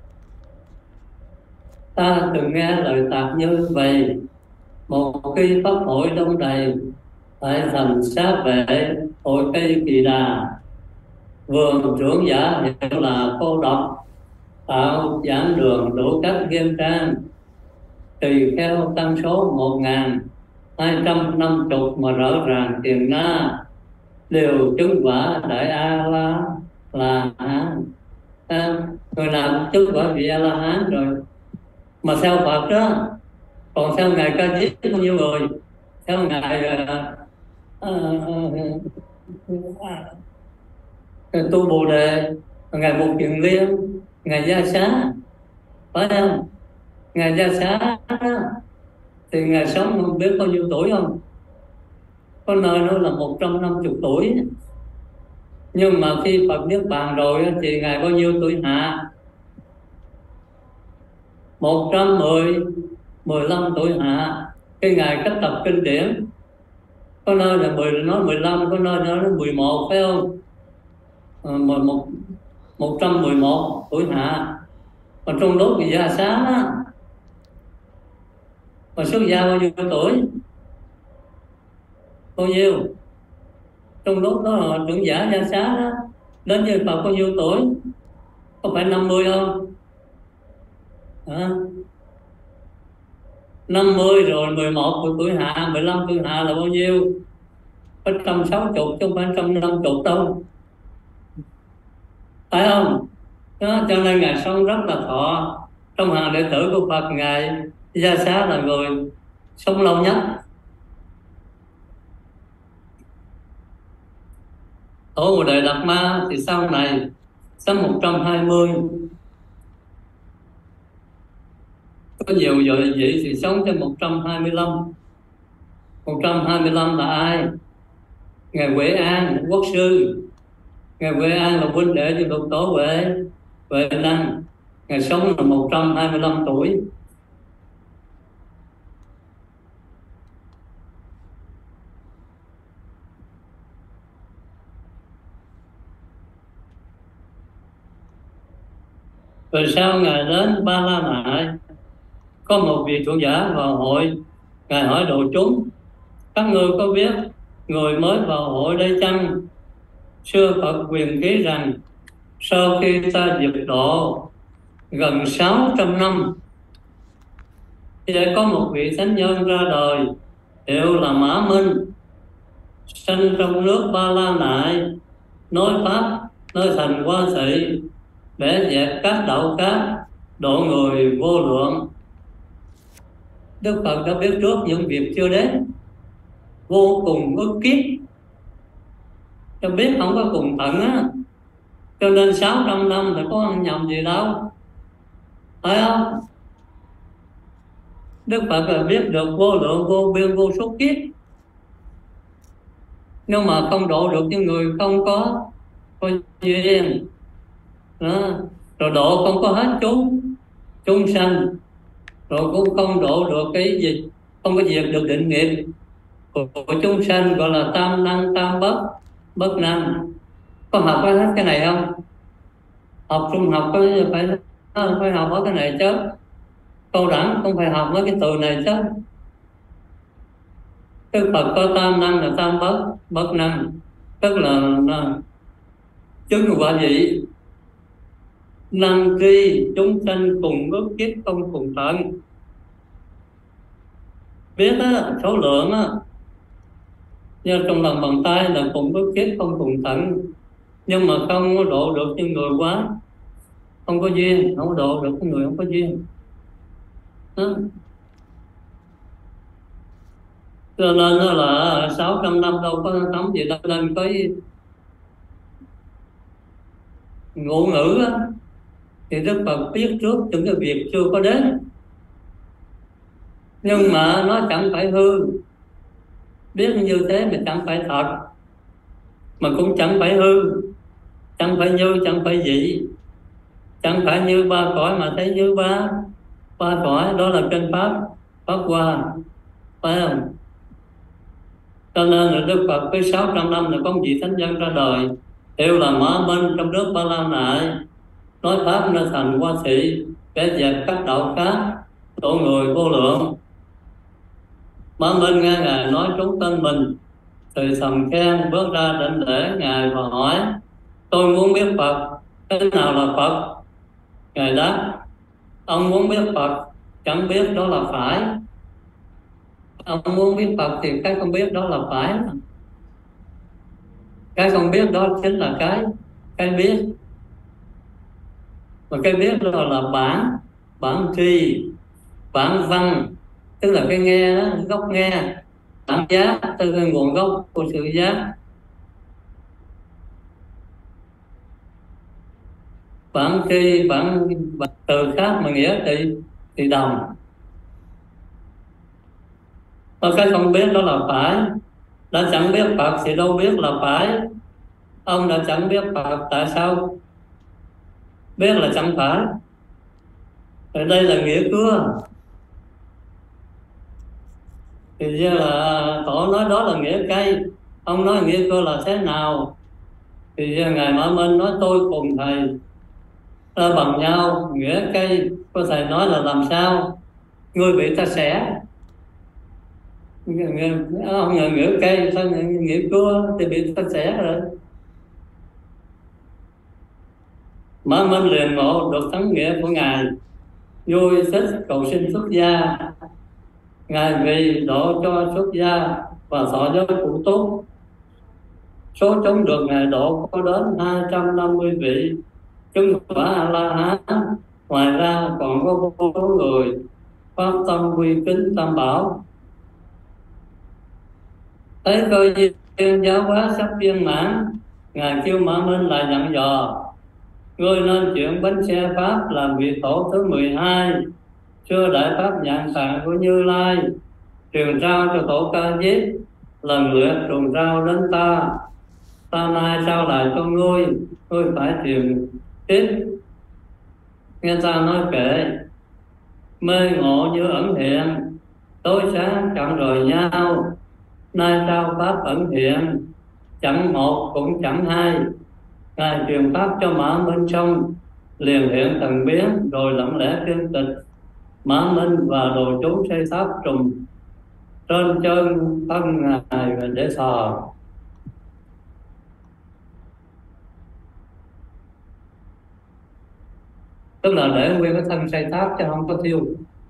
Ta từng nghe lời tạc như vậy: một khi pháp hội đông đầy, tại thành xá vệ hội cây Kỳ Đà, vườn trưởng giả hiệu là Cô Độc, tạo giảng đường đủ cách nghiêm trang. Tùy kheo tăng số một ngàn hai trăm năm chục mà rõ ràng tiền na, đều chứng quả đại a la là hán. À, người nào chứng quả vị a la hán rồi. Mà theo Phật đó, còn theo ngài Ca Diếp bao nhiêu người? Theo ngài uh, uh, uh, tu Bồ Đề, ngài Một Kiền Liên, ngài Gia Xá, phải không? Ngài Gia Xá thì ngài sống không biết bao nhiêu tuổi không? Có nơi nó là một trăm năm mươi tuổi. Nhưng mà khi Phật niết bàn rồi thì ngài bao nhiêu tuổi hạ? Một trăm mười, mười lăm tuổi hạ. Khi ngài cách tập kinh điển, có nơi là mười, nói mười lăm, có nơi nói mười một, phải không? À, một, một trăm mười một tuổi hạ. Còn trong lúc thì Gia Xá đó, mà xuất gia bao nhiêu tuổi? Bao nhiêu? Trong lúc đó là trưởng giả Gia Xá đó, đến với Phật bao nhiêu tuổi? Có phải năm mươi không? À, năm mươi rồi mười một tuổi hạ, mười lăm tuổi hạ là bao nhiêu? Có một trăm sáu mươi chứ không phải một trăm năm mươi đâu, phải không? đó, cho nên Ngài sống rất là thọ. Trong hàng đệ tử của Phật, Ngài Gia Xá là người sống lâu nhất. Tổ Bồ Đề Đạt Ma thì sau này sống một trăm hai mươi. Có nhiều vị vị thì sống trên một trăm hai mươi lăm. một trăm hai mươi lăm là ai? Ngài Huệ An Quốc sư. Ngài Huệ An là huynh đệ của Lục Tổ Huệ Huệ Năng. Ngài sống là một trăm hai mươi lăm tuổi. Rồi sau Ngài đến Ba La Mại, có một vị trưởng giả vào hội. Ngài hỏi độ chúng: các ngươi có biết người mới vào hội đây chăng? Xưa Phật quyền ký rằng sau khi ta diệt độ gần sáu trăm năm sẽ có một vị thánh nhân ra đời, hiệu là Mã Minh, sinh trong nước Ba La Mại, nói pháp nơi thành Hoa Thị, để dẹp các đạo khác, độ người vô lượng. Đức Phật đã biết trước những việc chưa đến, vô cùng ức kiếp, cho biết không có cùng tận á, cho nên sáu trăm năm thì có ăn nhầm gì đâu, phải không? Đức Phật là biết được vô lượng vô biên vô số kiếp, nhưng mà không độ được những người không có có duyên đó. Rồi độ không có hết chúng chúng sanh, rồi cũng không độ được cái gì, không có diệt được định nghiệp của, của chúng sanh, gọi là tam năng tam bất bất năng. Có học hết cái này không? Học trung học có phải phải học hết cái này chứ. Câu đẳng không phải học mấy cái từ này chứ. Đức Phật có tam năng là tam bất bất năng, tức là, là chứng quả vị, năng tri chúng sanh cùng ước kiếp không cùng tận. Biết á, số lượng á, như trong lòng bàn tay là cùng ước kiếp không cùng tận, nhưng mà không có độ được những người quá không có duyên, không có độ được những người không có duyên đó. Cho nên là sáu trăm năm đâu có tấm gì đâu, nên cái ngôn ngữ á, thì Đức Phật biết trước những cái việc chưa có đến, nhưng mà nó chẳng phải hư. Biết như thế mà chẳng phải thật, mà cũng chẳng phải hư, chẳng phải như, chẳng phải dị, chẳng phải như ba cõi mà thấy như ba ba cõi. Đó là kinh pháp Pháp Hoa, phải không? Cho nên là Đức Phật với sáu trăm năm là có một vị thánh nhân ra đời, hiệu là Mã Minh, trong nước Ba La Mại, nói pháp nơi thành Hoa Thị, để dẹp các đạo khác, độ người vô lượng. Mã Minh nghe Ngài nói trúng tên mình thì thầm khen, bước ra định lễ Ngài và hỏi: tôi muốn biết Phật, thế nào là Phật? Ngài đáp: ông muốn biết Phật, chẳng biết đó là phải. Ông muốn biết Phật thì cái không biết đó là phải, cái không biết đó chính là cái cái biết. Và cái biết đó là bản bản tri, bản văn, tức là cái nghe đó, gốc nghe, bản giác, từ cái nguồn gốc của sự giác. Bản tri, bản, bản từ khác mà nghĩa thì thì đồng. Và cái không biết đó là phải. Đã chẳng biết Phật thì đâu biết là phải. Ông đã chẳng biết Phật, tại sao biết là chẳng phải? Ở đây là nghĩa cưa. Thì như là Tổ nói đó là nghĩa cây, ông nói nghĩa cưa là thế nào? Thì Ngài Mã Minh nói: tôi cùng thầy ta bằng nhau, nghĩa cây có thầy nói là làm sao? Ngươi bị ta xẻ. Ông nhận nghĩa cây, sao nghĩa cưa thì bị ta xẻ rồi. Mã Minh liền ngộ được thắng nghĩa của Ngài, vui thích cầu xin xuất gia. Ngài vì độ cho xuất gia và thọ giới cụ túc, số chúng được Ngài độ có đến hai trăm năm mươi vị. chúng quả A La Hán. Ngoài ra còn có vô số người phát tâm quy kính Tam Bảo. Thấy cơ duyên giáo hóa sắp viên mãn, ngài kêu Mã Minh lại dặn dò: ngươi nên chuyển bánh xe pháp làm vị tổ thứ mười hai, xưa đại pháp nhạn tạng của Như Lai, truyền trao cho tổ Ca Diếp, lần lượt truyền trao đến ta. Ta nay trao lại cho ngươi, ngươi phải truyền tiếp. Nghe ta nói kệ: mê ngộ như ẩn hiện, tối sáng chẳng rời nhau. Nay trao pháp ẩn hiện, chẳng một cũng chẳng hai. Ngài truyền pháp cho Mã Minh xong, liền hiện thần biến, rồi lặng lẽ phiên tịch Mã Minh và đồ chú xây tháp trùm trên chân thân ngài để thờ. Tức là để nguyên cái thân xây tháp chứ không có thiêu.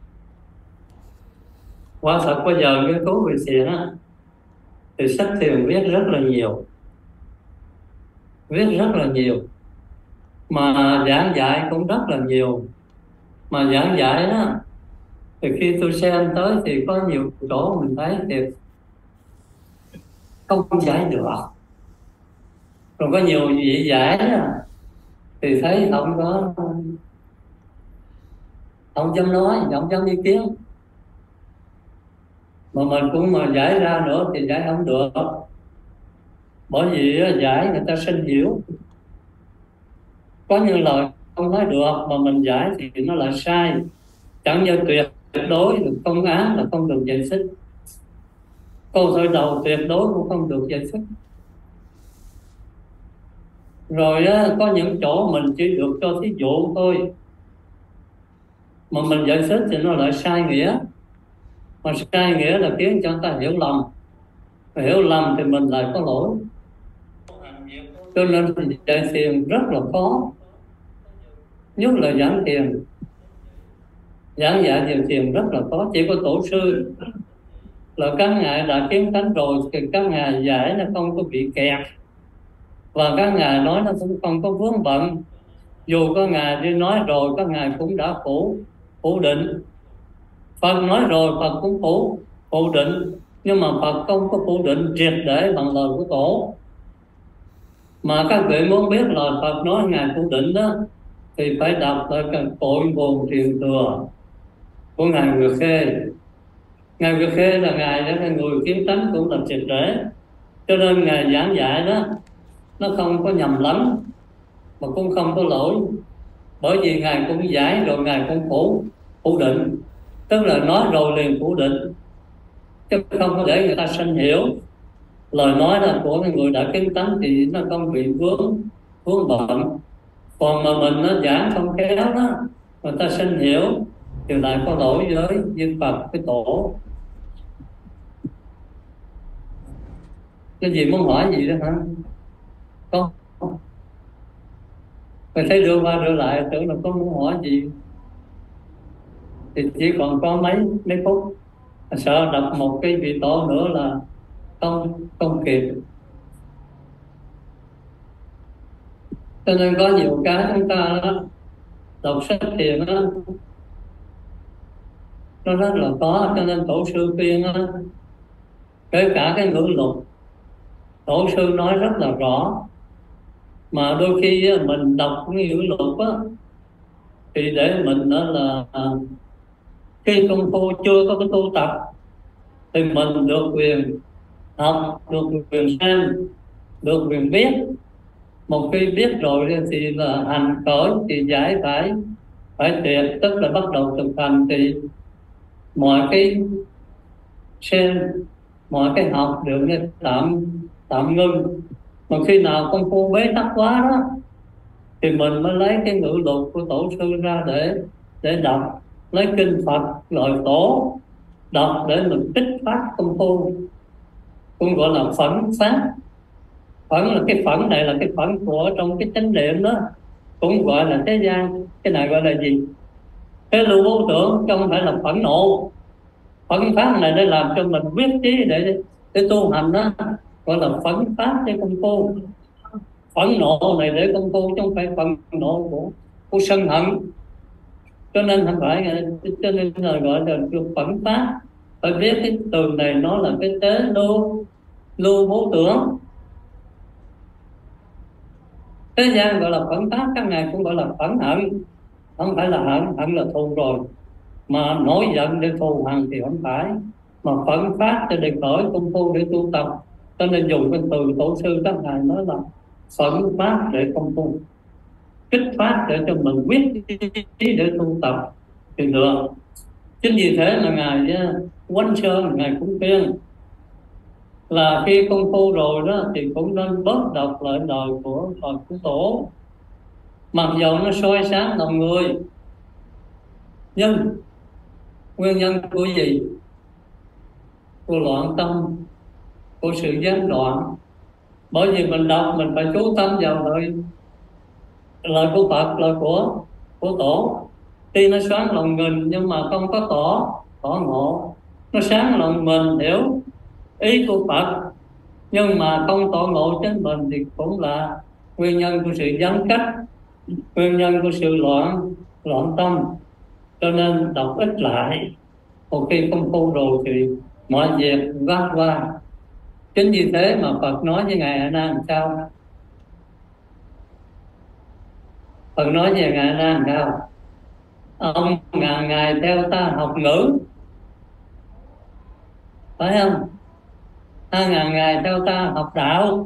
Quả thật bây giờ nghiên cứu về thiền á, thì sách thiền viết rất là nhiều, viết rất là nhiều, mà giảng dạy cũng rất là nhiều. Mà giảng dạy đó thì khi tôi xem tới thì có nhiều chỗ mình thấy thì không giải được. Còn có nhiều vị giải đó, thì thấy không có, không dám nói, không dám ý kiến. Mà mình cũng mà giải ra nữa thì giải không được, bởi vì giải người ta sinh hiểu. Có những lời không nói được mà mình giải thì nó lại sai. Chẳng như tuyệt đối được công án là không được giải thích, câu thơ đầu tuyệt đối cũng không được giải thích. Rồi á, có những chỗ mình chỉ được cho thí dụ thôi, mà mình giải thích thì nó lại sai nghĩa. Mà sai nghĩa là khiến cho người ta hiểu lầm, mà hiểu lầm thì mình lại có lỗi. Cho nên dạy thiền rất là khó, nhất là giảng thiền. Giảng dạy thiền thiền rất là khó. Chỉ có tổ sư là các ngài đã kiến tánh rồi thì các ngài giải nó không có bị kẹt, và các ngài nói nó cũng không có vướng bận. Dù có ngài đi nói rồi, các ngài cũng đã phủ phủ định. Phật nói rồi Phật cũng phủ phủ định, nhưng mà Phật không có phủ định triệt để bằng lời của tổ. Mà các vị muốn biết lời Phật nói ngài phủ định đó thì phải đọc lại cái cội nguồn truyền thừa của ngài Nguyệt Khê. Ngài Nguyệt Khê là ngài đó, người kiến tánh cũng là triệt để, cho nên ngài giảng dạy đó nó không có nhầm lẫn mà cũng không có lỗi. Bởi vì ngài cũng giải rồi ngài cũng phủ phủ định, tức là nói rồi liền phủ định, chứ không có để người ta sanh hiểu. Lời nói là của người đã kiến tánh thì nó không bị vướng vướng bận. Còn mà mình nó giảng không khéo đó, người ta sanh hiểu thì lại có lỗi với Đức Phật cái tổ. Cái gì muốn hỏi gì đó hả? Có. Mình thấy đưa qua đưa lại tưởng là có muốn hỏi gì, thì chỉ còn có mấy mấy phút. Sợ đọc một cái vị tổ nữa là không không kịp. Cho nên có nhiều cái chúng ta đó, đọc sách thiền đó, nó rất là khó. Cho nên tổ sư khuyên đó, kể cả cái ngữ lục tổ sư nói rất là rõ. Mà đôi khi mình đọc cái ngữ lục á, thì để mình đó là khi công phu chưa có cái tu tập thì mình được quyền học, được quyền xem, được quyền biết. Một khi biết rồi thì là hành khởi thì giải phải phải tuyệt, tức là bắt đầu thực hành thì mọi cái xem, mọi cái học đều nên tạm tạm ngưng. Mà khi nào công phu bế tắc quá đó thì mình mới lấy cái ngữ lục của tổ sư ra để để đọc, lấy kinh Phật lời tổ đọc để mình kích phát công phu, cũng gọi là phẫn phát. Phẫn là cái phẫn này là cái phẫn của trong cái chánh niệm đó, cũng gọi là thế gian. Cái này gọi là gì? Cái lưu vô tưởng, chứ không phải là phẫn nộ. Phẫn phát này để làm cho mình quyết chí để để tu hành đó, gọi là phẫn phát cho công phu. phẫn nộ này để công phu, chứ không phải phẫn nộ của của sân hận. Cho nên không phải, cho nên là gọi là phẫn pháp. Phải biết cái từ này nó là cái tế lưu lưu vô tưởng. Thế gian gọi là phẫn pháp, các ngài cũng gọi là phẫn hận. Không phải là hận, hận là thù rồi, mà nổi giận để thù hằn thì không phải, mà phẫn phát cho để khởi công phu để tu tập. Cho nên dùng cái từ tổ sư các ngài nói là phẫn phát để công phu, kích phát để cho mình quyết ý để tu tập thì được. Chính vì thế là ngài Quán Sơn ngài cũng khuyên là khi công phu rồi đó thì cũng nên bớt đọc lại lời của Phật của Tổ, mặc dù nó soi sáng lòng người, nhưng nguyên nhân của gì? Của loạn tâm, của sự gián đoạn. Bởi vì mình đọc mình phải chú tâm vào lời lời của Phật, lời của của Tổ. Tuy nó sáng lòng mình nhưng mà không có tỏ tỏ ngộ. Nó sáng lòng mình hiểu ý của Phật nhưng mà không tỏ ngộ chính mình thì cũng là nguyên nhân của sự gián cách, nguyên nhân của sự loạn loạn tâm. Cho nên đọc ít lại, một khi công phu rồi thì mọi việc vắt qua. Chính vì thế mà Phật nói với ngài A Nan làm sao? Phật nói về ngài A Nan sao? Ông ngàn ngày theo ta học ngữ, phải không? Ta ngàn ngày theo ta học đạo,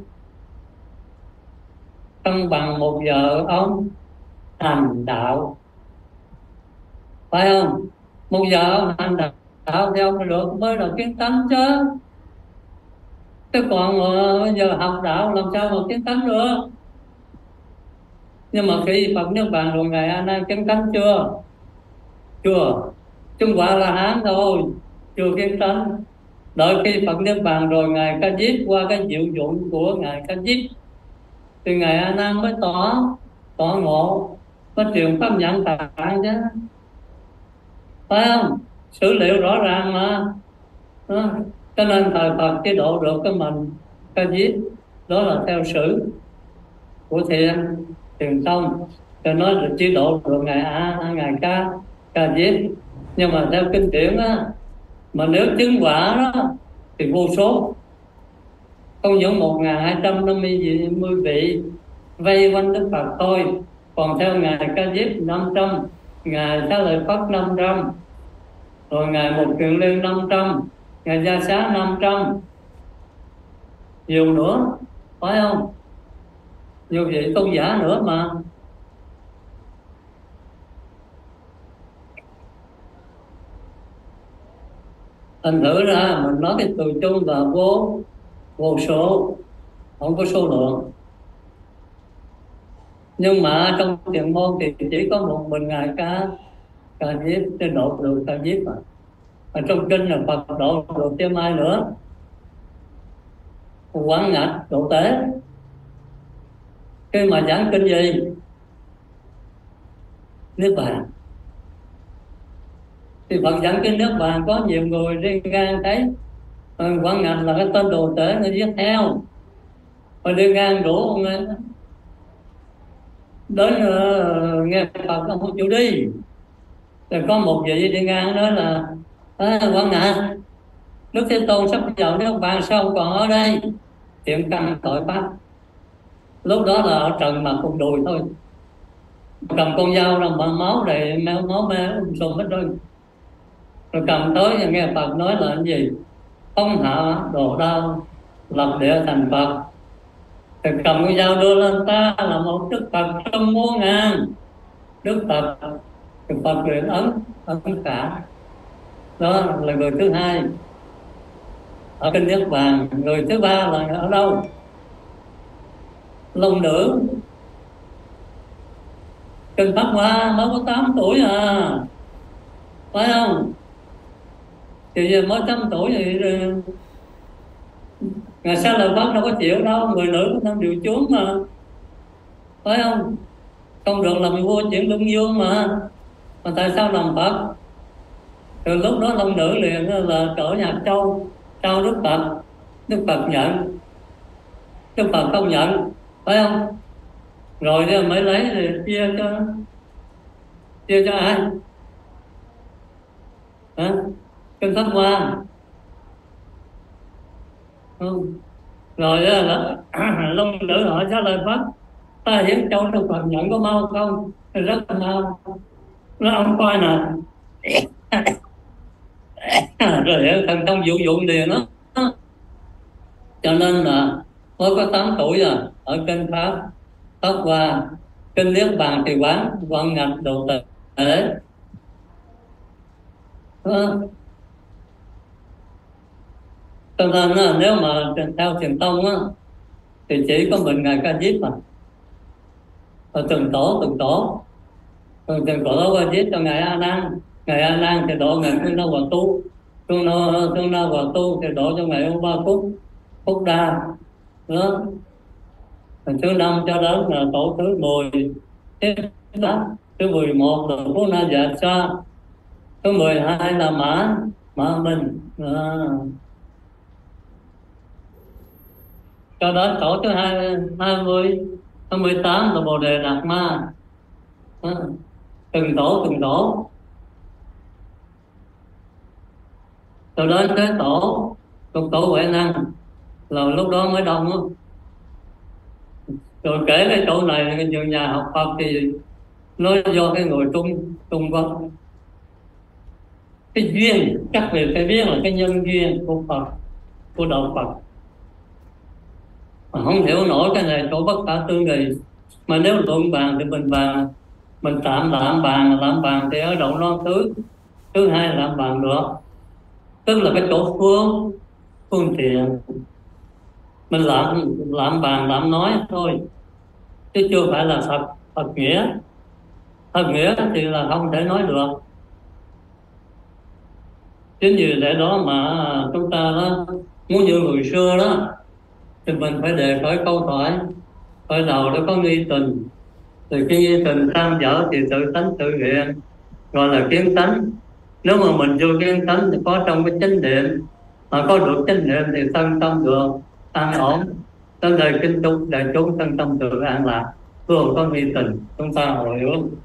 không bằng một giờ ông hành đạo, phải không? Một giờ ông hành đạo thì ông được mới là kiến tánh chứ. Chứ còn bây giờ học đạo làm sao mà kiến tánh được? Nhưng mà khi Phật niết bàn rồi ngài A Nan kiến tánh chưa? Chưa. Chúng quả là hán thôi, chưa kiến tánh. Đợi khi Phật niết bàn rồi ngài Ca Diếp qua cái diệu dụng của ngài Ca Diếp thì ngài A Nan mới tỏ tỏ ngộ, mới truyền pháp nhận tạng chứ, phải không? Sử liệu rõ ràng mà. Đó. Cho nên thời Phật chế độ được cái mình Ca Diếp, đó là theo sử của thiền thiền tông, cho nói được chế độ được ngài A ngài Ca Ca Diếp. Nhưng mà theo kinh điển á, mà nếu chứng quả đó thì vô số, không những một ngàn hai trăm năm mươi vị vây quanh Đức Phật thôi. Còn theo ngài Ca Diếp năm trăm, ngài Xá Lợi Phất năm trăm, rồi ngài Một Kiền Liên năm trăm, ngài Gia Xá năm trăm, nhiều nữa, phải không? Nhiều vị tôn giả nữa mà. Thành thử ra mình nói cái từ chung là vô vô số, không có số lượng. Nhưng mà trong thiền môn thì chỉ có một mình ngài Ca Ca Diếp để độ được Ca Diếp mà. Ở trong kinh là Phật độ được thêm ai nữa? Quán Ngạch độ tế. Khi mà giảng kinh gì? Niết bàn. Thì Phật giảng kinh Niết bàn có nhiều người riêng ngang thấy Quán Ngạch là cái tên đồ tế người viết theo, và đi ngang đổ ông đến uh, nghe Phật ông không chịu đi. Rồi có một vị đi ngang nói là à, Quán Ngạch, Đức Thế Tôn sắp vào Niết bàn sao không còn ở đây? Thiện căn tội pháp. Lúc đó là ở trần mà cùng đùi thôi, cầm con dao ra mà máu đầy máu máu mê um sùm hết rồi. Rồi cầm tới và nghe Phật nói là cái gì? Không hạ đồ đau lập địa thành Phật. Thì cầm con dao đưa lên, ta là một Đức Phật trong muôn ngàn Đức Phật. Thì Phật liền ấn ấn cả. Đó là người thứ hai ở kinh Niết bàn. Người thứ ba là ở đâu? Long nữ. Kinh Pháp Hoa mới có tám tuổi à, phải không? Thì giờ mới tám tuổi thì ngày sau lời Phật đâu có chịu đâu, người nữ cũng đang điều chuống mà, phải không? Không được làm vua chuyện luân dương mà, mà tại sao làm Phật? Từ lúc đó long nữ liền là trở Nhạc Châu trao Đức Phật. Đức Phật nhận, Đức Phật không nhận. phải không? Rồi thì mới lấy thì chia cho chia cho ai? Hả? Cho Pháp Hoa. Không. Rồi đó là long nữ hỏi trả lời Pháp: ta hiến châu trong Phật nhận có mau không? Thì rất là mau. Nó ông coi nè. Rồi hiểu thần thông dụ dụ liền đó. Cho nên là mới có tám tuổi rồi ở kinh Pháp Pháp Hoa, kinh Niết Bàn thì quán quan ngạch độ tệ. Cho nên là nếu mà theo thiền tông á thì chỉ có mình ngài Ca Diếp mà, rồi từng tổ từng tổ rồi từng tổ đó Ca Diếp cho ngài A Nan, ngài A Nan thì độ ngài Tương Na Hòa Tu, Tương Na Tương Na Hòa Tu thì độ cho ngài Ông Ba Phúc Phúc Đa đó. Thứ năm cho đến là tổ thứ mười, thứ tám, thứ mười một là Phú Na Dạ Sa, thứ mười hai là Mã Mã Minh à. Cho đến tổ thứ hai hai mươi hai mươi tám là Bồ Đề Đạt Ma à. Từng tổ từng tổ cho đến cái tổ thuộc tổ Huệ Năng là lúc đó mới đông á. Rồi kể cái chỗ này nhiều nhà học Phật thì nói do cái người Trung Trung Quốc cái duyên, các vị phải biết là cái nhân duyên của Phật, của đạo Phật mà không hiểu nổi cái này chỗ bất khả tư nghị. Mà nếu luận bàn thì mình bàn mình tạm lạm bàn lạm bàn thì ở độ non thứ thứ hai lạm bàn được, tức là cái chỗ phương phương tiện mình lạm lạm bàn lạm nói thôi chứ chưa phải là thật thật nghĩa. Thật nghĩa thì là không thể nói được. Chính vì lẽ đó mà chúng ta đó muốn như người xưa đó thì mình phải đề khởi câu hỏi khởi đầu đó có nghi tình, thì khi nghi tình tan dở thì tự tánh tự hiện, gọi là kiến tánh. Nếu mà mình chưa kiến tánh thì có trong cái chánh niệm, mà có được chánh niệm thì thân tâm được an ổn, trong đời kinh tu đại chúng thân tâm được an lạc, thường có nghi tình chúng ta hồi hướng